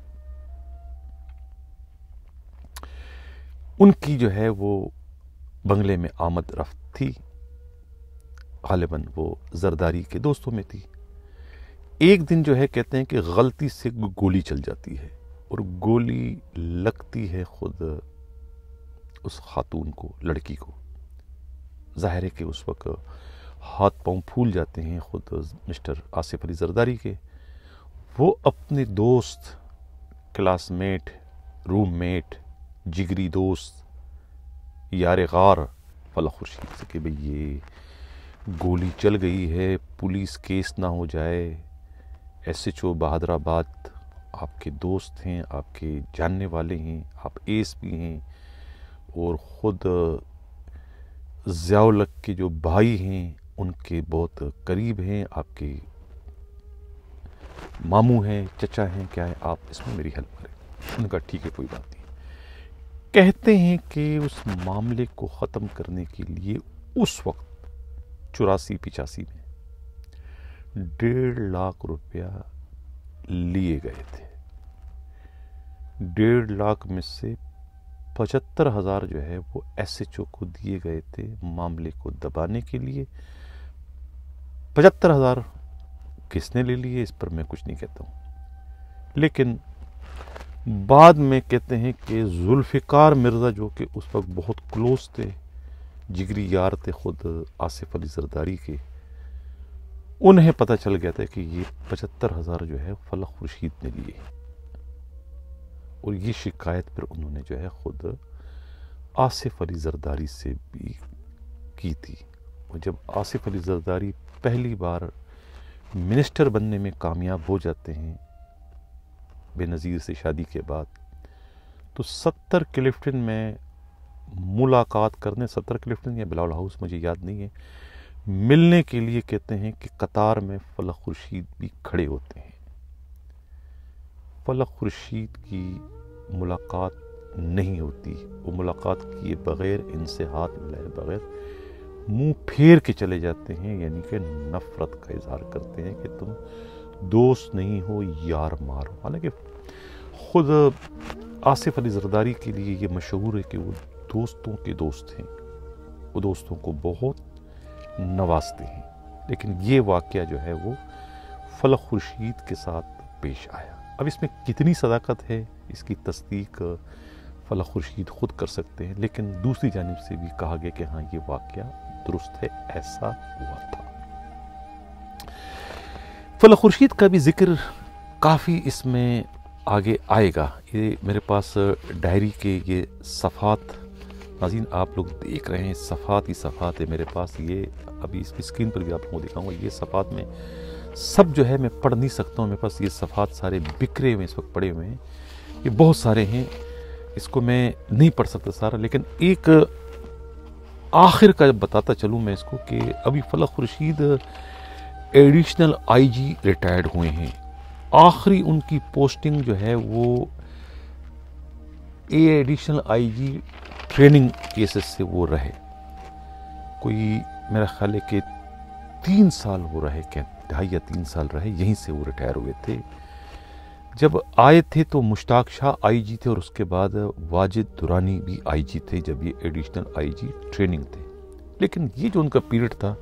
ان کی جو ہے وہ بنگلے میں آمد رفت تھی، غالباً وہ زرداری کے دوستوں میں تھی۔ ایک دن جو ہے کہتے ہیں کہ غلطی سے گولی چل جاتی ہے، اور گولی لگتی ہے خود اس خاتون کو، لڑکی کو۔ ظاہر ہے کہ اس وقت ہاتھ پاؤں پھول جاتے ہیں خود مسٹر آصف علی زرداری کے۔ وہ اپنے دوست، کلاس میٹ، روم میٹ، جگری دوست، یار غار فلک خورشید سے کہ بھئی یہ گولی چل گئی ہے، پولیس کیس نہ ہو جائے، ایس ایچ او بہادر آباد آپ کے دوست ہیں، آپ کے جاننے والے ہیں، آپ ایس پی ہیں، اور خود ضیاء الحق کے جو بھائی ہیں ان کے بہت قریب ہیں، آپ کے ماموں ہیں، چچا ہیں، کیا ہے، آپ اس میں میری ہیلپ کریں۔ ان کا ٹھیک ہے، کوئی بات نہیں۔ کہتے ہیں کہ اس معاملے کو ختم کرنے کے لیے اس وقت 84-85 میں 1.5 لاکھ روپیہ لیے گئے تھے۔ 1.5 لاکھ میں سے 75,000 جو ہے وہ SHO کو دیے گئے تھے معاملے کو دبانے کے لیے۔ 75,000 کس نے لے لیے اس پر میں کچھ نہیں کہتا ہوں، لیکن بعد میں کہتے ہیں کہ ذوالفقار مرزا جو کہ اس وقت بہت کلوز تھے، جگری یار تھے خود آصف علی زرداری کے، انہیں پتہ چل گیا تھا کہ یہ 75,000 جو ہے فلق خورشید نے لیے، اور یہ شکایت پھر انہوں نے جو ہے خود آصف علی زرداری سے بھی کی تھی۔ اور جب آصف علی زرداری پہلی بار منسٹر بننے میں کامیاب ہو جاتے ہیں بے نظیر سے شادی کے بعد، تو 70 کلفٹن میں ملاقات کرنے، 70 کلفٹن یا بلاول ہاؤس مجھے یاد نہیں ہے، ملنے کے لیے کہتے ہیں کہ قطار میں فلق خورشید بھی کھڑے ہوتے ہیں۔ فلق خورشید کی ملاقات نہیں ہوتی، وہ ملاقات کیے بغیر، ان سے ہاتھ ملائے بغیر منہ پھیر کے چلے جاتے ہیں، یعنی کہ نفرت کا اظہار کرتے ہیں کہ تم دوست نہیں ہو، یار مار ہو۔ حالانکہ خود آصف علی زرداری کے لیے یہ مشہور ہے کہ وہ دوستوں کے دوست ہیں، وہ دوستوں کو بہت نوازتے ہیں، لیکن یہ واقعہ جو ہے وہ فلق خورشید کے ساتھ پیش آیا۔ اب اس میں کتنی صداقت ہے اس کی تصدیق فلق خورشید خود کر سکتے ہیں، لیکن دوسری جانب سے بھی کہا گیا کہ ہاں یہ واقعہ درست ہے، ایسا ہوا تھا۔ فلق خورشید کا بھی ذکر کافی اس میں آگے آئے گا۔ یہ میرے پاس ڈائری کے یہ صفحات، ناظرین آپ لوگ دیکھ رہے ہیں، صفحات ہی صفحات ہے میرے پاس، یہ ابھی اس کی اسکرین پر بھی آپ لوگوں کو دکھاؤں گا۔ یہ صفحات میں سب جو ہے میں پڑھ نہیں سکتا ہوں، میرے پاس یہ صفحات سارے بکھرے ہوئے اس وقت پڑے ہوئے ہیں، یہ بہت سارے ہیں، اس کو میں نہیں پڑھ سکتا سارا، لیکن ایک آخر کا جب بتاتا چلوں میں اس کو کہ ابھی Falak Khurshid additional IG retired ہوئے ہیں۔ آخری ان کی پوسٹنگ جو ہے وہ ایڈیشنل IG ٹریننگ کیسز سے وہ رہے، کوئی میرا خیال ہے کہ 3 سال وہ رہے، کہ 2.5 یا 3 سال رہے، یہیں سے وہ ریٹائر ہوئے تھے۔ جب آئے تھے تو مشتاق شاہ IG تھے، اور اس کے بعد واجد درانی بھی IG تھے جب یہ ایڈیشنل IG ٹریننگ تھے۔ لیکن یہ جو ان کا پیریڈ تھا،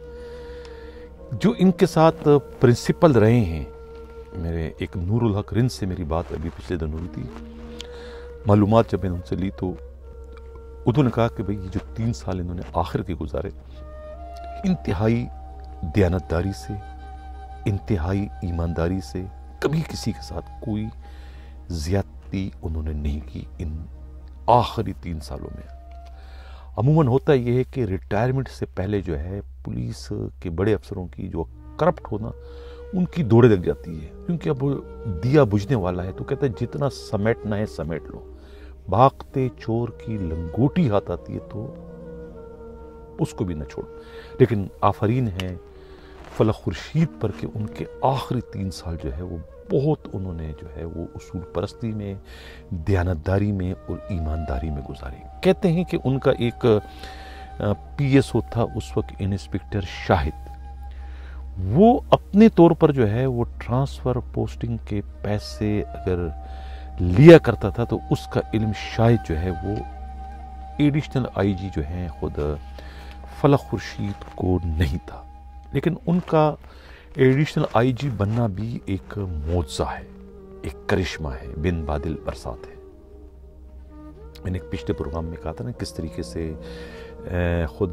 جو ان کے ساتھ پرنسپل رہے ہیں، میرے ایک نور الحق رند سے میری بات ابھی پچھلے دن ہوئی تھی، معلومات جب میں نے ان سے لی تو انہوں نے کہا کہ بھئی یہ جو 3 سال انہوں نے آخر کے گزارے، انتہائی دیانتداری سے، انتہائی ایمانداری سے، کبھی کسی کے ساتھ کوئی زیادتی انہوں نے نہیں کی ان آخری 3 سالوں میں۔ عموماً ہوتا یہ ہے کہ ریٹائرمنٹ سے پہلے جو ہے پولیس کے بڑے افسروں کی جو کرپٹ ہونا، ان کی دوڑے لگ جاتی ہے، کیونکہ اب دیا بجھنے والا ہے تو کہتا ہے جتنا سمیٹنا ہے سمیٹ لو، بھاگتے چور کی لنگوٹی ہاتھ آتی ہے تو اس کو بھی نہ چھوڑ۔ لیکن آفرین ہے فلق خورشید پر کہ ان کے آخری 3 سال جو ہے وہ بہت انہوں نے جو ہے وہ اصول پرستی میں، دیانتداری میں اور ایمانداری میں گزارے۔ کہتے ہیں کہ ان کا ایک PSO تھا اس وقت انسپکٹر شاہد، وہ اپنے طور پر جو ہے وہ ٹرانسفر پوسٹنگ کے پیسے اگر لیا کرتا تھا تو اس کا علم شاید جو ہے وہ ایڈیشنل IG جو ہیں خود فلق خورشید کو نہیں تھا۔ لیکن ان کا ایڈیشنل IG بننا بھی ایک معجزہ ہے، ایک کرشمہ ہے، بن بادل برسات ہے۔ میں نے ایک پچھلے پروگرام میں کہا تھا نا کس طریقے سے خود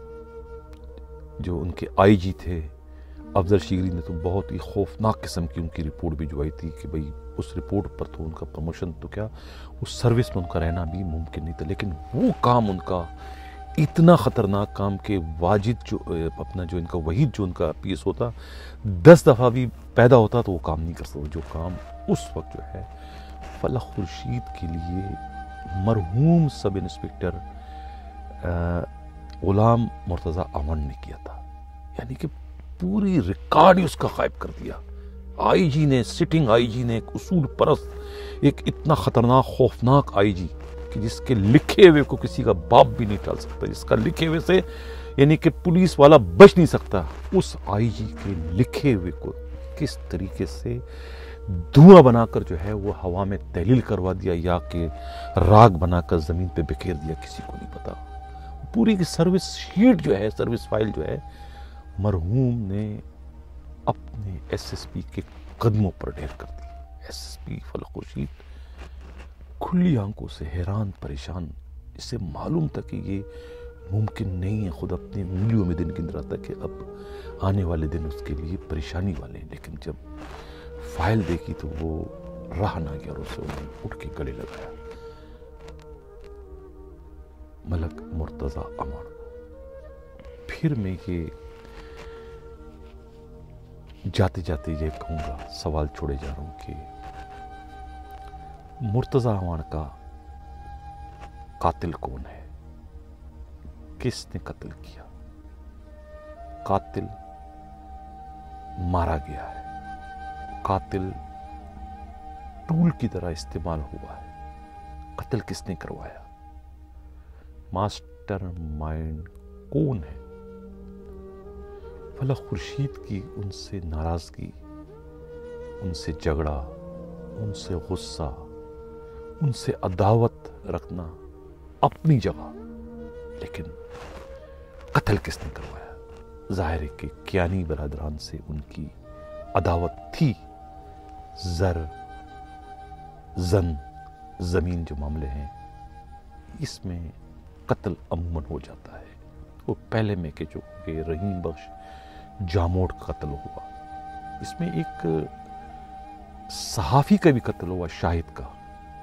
جو ان کے IG تھے افضل شیری نے تو بہت ہی خوفناک قسم کی ان کی رپورٹ بھی جو آئی تھی کہ بھئی اس رپورٹ پر تو ان کا پروموشن تو کیا، اس سروس میں ان کا رہنا بھی ممکن نہیں تھا، لیکن وہ کام ان کا اتنا خطرناک کام کہ واجد جو اپنا جو ان کا وحید جو ان کا PSO تھا 10 دفعہ بھی پیدا ہوتا تو وہ کام نہیں کر سکتا، جو کام اس وقت جو ہے فلق خورشید کے لیے مرحوم سب انسپکٹر غلام مرتضی آمن نے کیا تھا، یعنی کہ پوری ریکارڈ ہی اس کا غائب کر دیا۔ IG نے، سٹنگ IG نے، ایک اصول پرست، ایک اتنا خطرناک خوفناک IG کہ جس کے لکھے ہوئے کو کسی کا باپ بھی نہیں ٹال سکتا، جس کا لکھے ہوئے سے یعنی کہ پولیس والا بچ نہیں سکتا، اس IG کے لکھے ہوئے کو کس طریقے سے धुआं बनाकर जो है वो हवा में तहलील करवा दिया या कि राग बनाकर ज़मीन पे बिखेर दिया, किसी को नहीं पता। पूरी की सर्विस शीट जो है, सर्विस फाइल जो है, मरहूम ने अपने एसएसपी के कदमों पर ढेर कर दी। एसएसपी फलक खुर्शीद खुली आंखों से हैरान परेशान, इससे मालूम था कि ये मुमकिन नहीं है, खुद अपनी उंगलियों में दिन गिन रहा था कि अब आने वाले दिन उसके लिए परेशानी वाले हैं। लेकिन जब फाइल देखी तो वो रहा ना गया और उसे उन्होंने उठ के गले लगाया। मलक मुर्तजा अमान। फिर मैं ये जाते जाते ये कहूंगा, सवाल छोड़े जा रहा हूं कि मुर्तजा अमान का कातिल कौन है, किसने कत्ल किया? कातिल मारा गया है, कातिल टूल की तरह इस्तेमाल हुआ है। कत्ल किसने करवाया? मास्टर माइंड कौन है? फलक खुर्शीद की उनसे नाराजगी, उनसे झगड़ा, उनसे गुस्सा, उनसे अदावत रखना अपनी जगह, लेकिन कत्ल किसने करवाया? जाहिर है कि कियानी बरादरान से उनकी अदावत थी। जर, जन, जमीन जो मामले हैं, इसमें कत्ल अमूमन हो जाता है। वो पहले में के जो कि रहीम बख्श जामोट का कत्ल हुआ, इसमें एक सहाफ़ी का भी कत्ल हुआ, शाहिद का।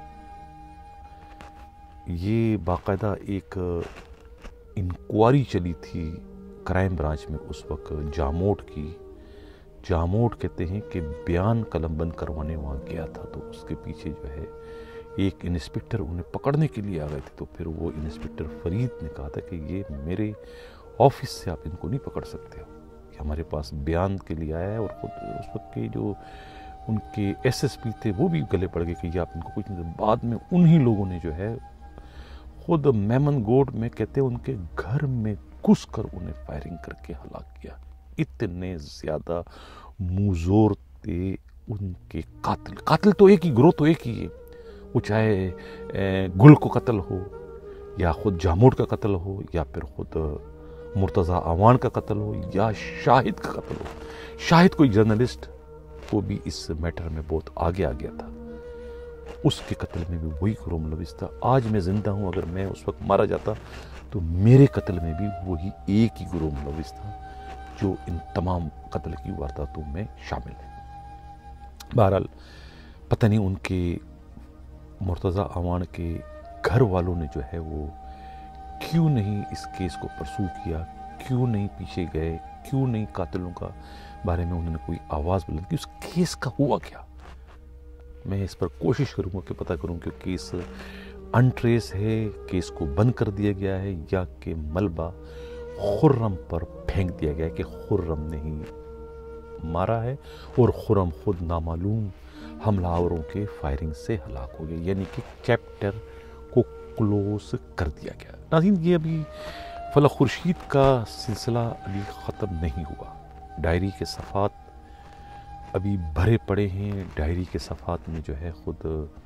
ये बाकायदा एक इंक्वायरी चली थी क्राइम ब्रांच में उस वक्त जामोट की। जामोट कहते हैं कि बयान कलमबंद करवाने वहाँ गया था, तो उसके पीछे जो है एक इंस्पेक्टर उन्हें पकड़ने के लिए आ गए थे। तो फिर वो इंस्पेक्टर फरीद ने कहा था कि ये मेरे ऑफिस से आप इनको नहीं पकड़ सकते हो, कि हमारे पास बयान के लिए आया है। और खुद उस वक्त के जो उनके एसएसपी थे वो भी गले पड़ गए कि ये आप इनको कुछ नहीं। बाद में उन्हीं लोगों ने जो है खुद मेमन गोड में कहते हैं उनके घर में घुस कर उन्हें फायरिंग करके हलाक किया। इतने ज्यादा मुजोर थे उनके कातिल। कातिल तो एक ही, गिरोह तो एक ही है। वो चाहे गुल को कत्ल हो, या खुद जामोट का कत्ल हो, या फिर खुद मुर्तजा अवान का कत्ल हो, या शाहिद का कत्ल हो। शाहिद कोई जर्नलिस्ट, वो भी इस मैटर में बहुत आगे आ गया था। उसके कत्ल में भी वही गिरोह मुलविस था। आज मैं जिंदा हूं, अगर मैं उस वक्त मारा जाता तो मेरे कत्ल में भी वही एक ही गिरोह मुलविस था जो इन तमाम कत्ल की वारदातों में शामिल है। बहरहाल पता नहीं उनके मुर्तजा अवान के घर वालों ने जो है वो क्यों नहीं इस केस को परसू किया, क्यों नहीं पीछे गए, क्यों नहीं कातिलों का बारे में उन्होंने कोई आवाज़ बुलंद की। उस केस का हुआ क्या? मैं इस पर कोशिश करूंगा कि पता करूं कि केस अनट्रेस है, केस को बंद कर दिया गया है, या कि मलबा खुर्रम पर फेंक दिया गया है कि खुर्रम ने ही मारा है और खुर्रम खुद नामालूम हमलावरों के फायरिंग से हलाक हो गए। यानी कि चैप्टर को क्लोज कर दिया गया। नाज़रीन, ये अभी फलक खुर्शीद का सिलसिला अभी ख़त्म नहीं हुआ। डायरी के सफ़ात अभी भरे पड़े हैं। डायरी के सफ़ात में जो है खुद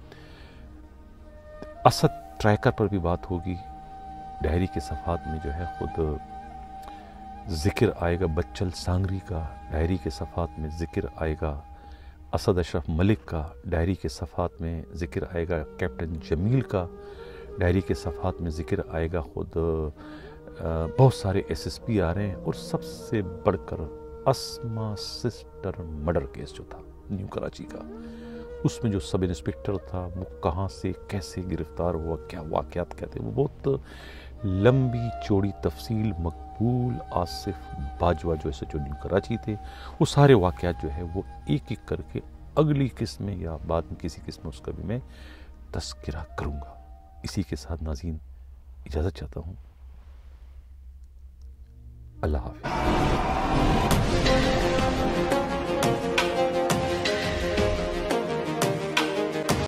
असद ट्रैकर पर भी बात होगी। डायरी के सफ़ात में जो है खुद जिक्र आएगा बच्चल सांगरी का। डायरी के सफ़ात में जिक्र आएगा असद अशरफ मलिक का। डायरी के सफ़ात में जिक्र आएगा कैप्टन जमील का। डायरी के सफ़ात में जिक्र आएगा खुद बहुत सारे एसएसपी आ रहे हैं। और सबसे बढ़कर अस्मा सिस्टर मर्डर केस जो था न्यू कराची का, उसमें जो सब इंस्पेक्टर था वो कहाँ से कैसे गिरफ्तार हुआ, क्या वाक़यात कहते हैं, वो बहुत लंबी चौड़ी तफसील मकबूल आसिफ बाजवा जो एसएचओ न्यू कराची थे, वो सारे वाक़यात जो है वो एक एक करके अगली किस्त में या बाद में किसी किस्त में उसका भी मैं तस्करा करूँगा। इसी के साथ नाज़रीन इजाज़त चाहता हूँ। अल्लाह हाफ़िज़।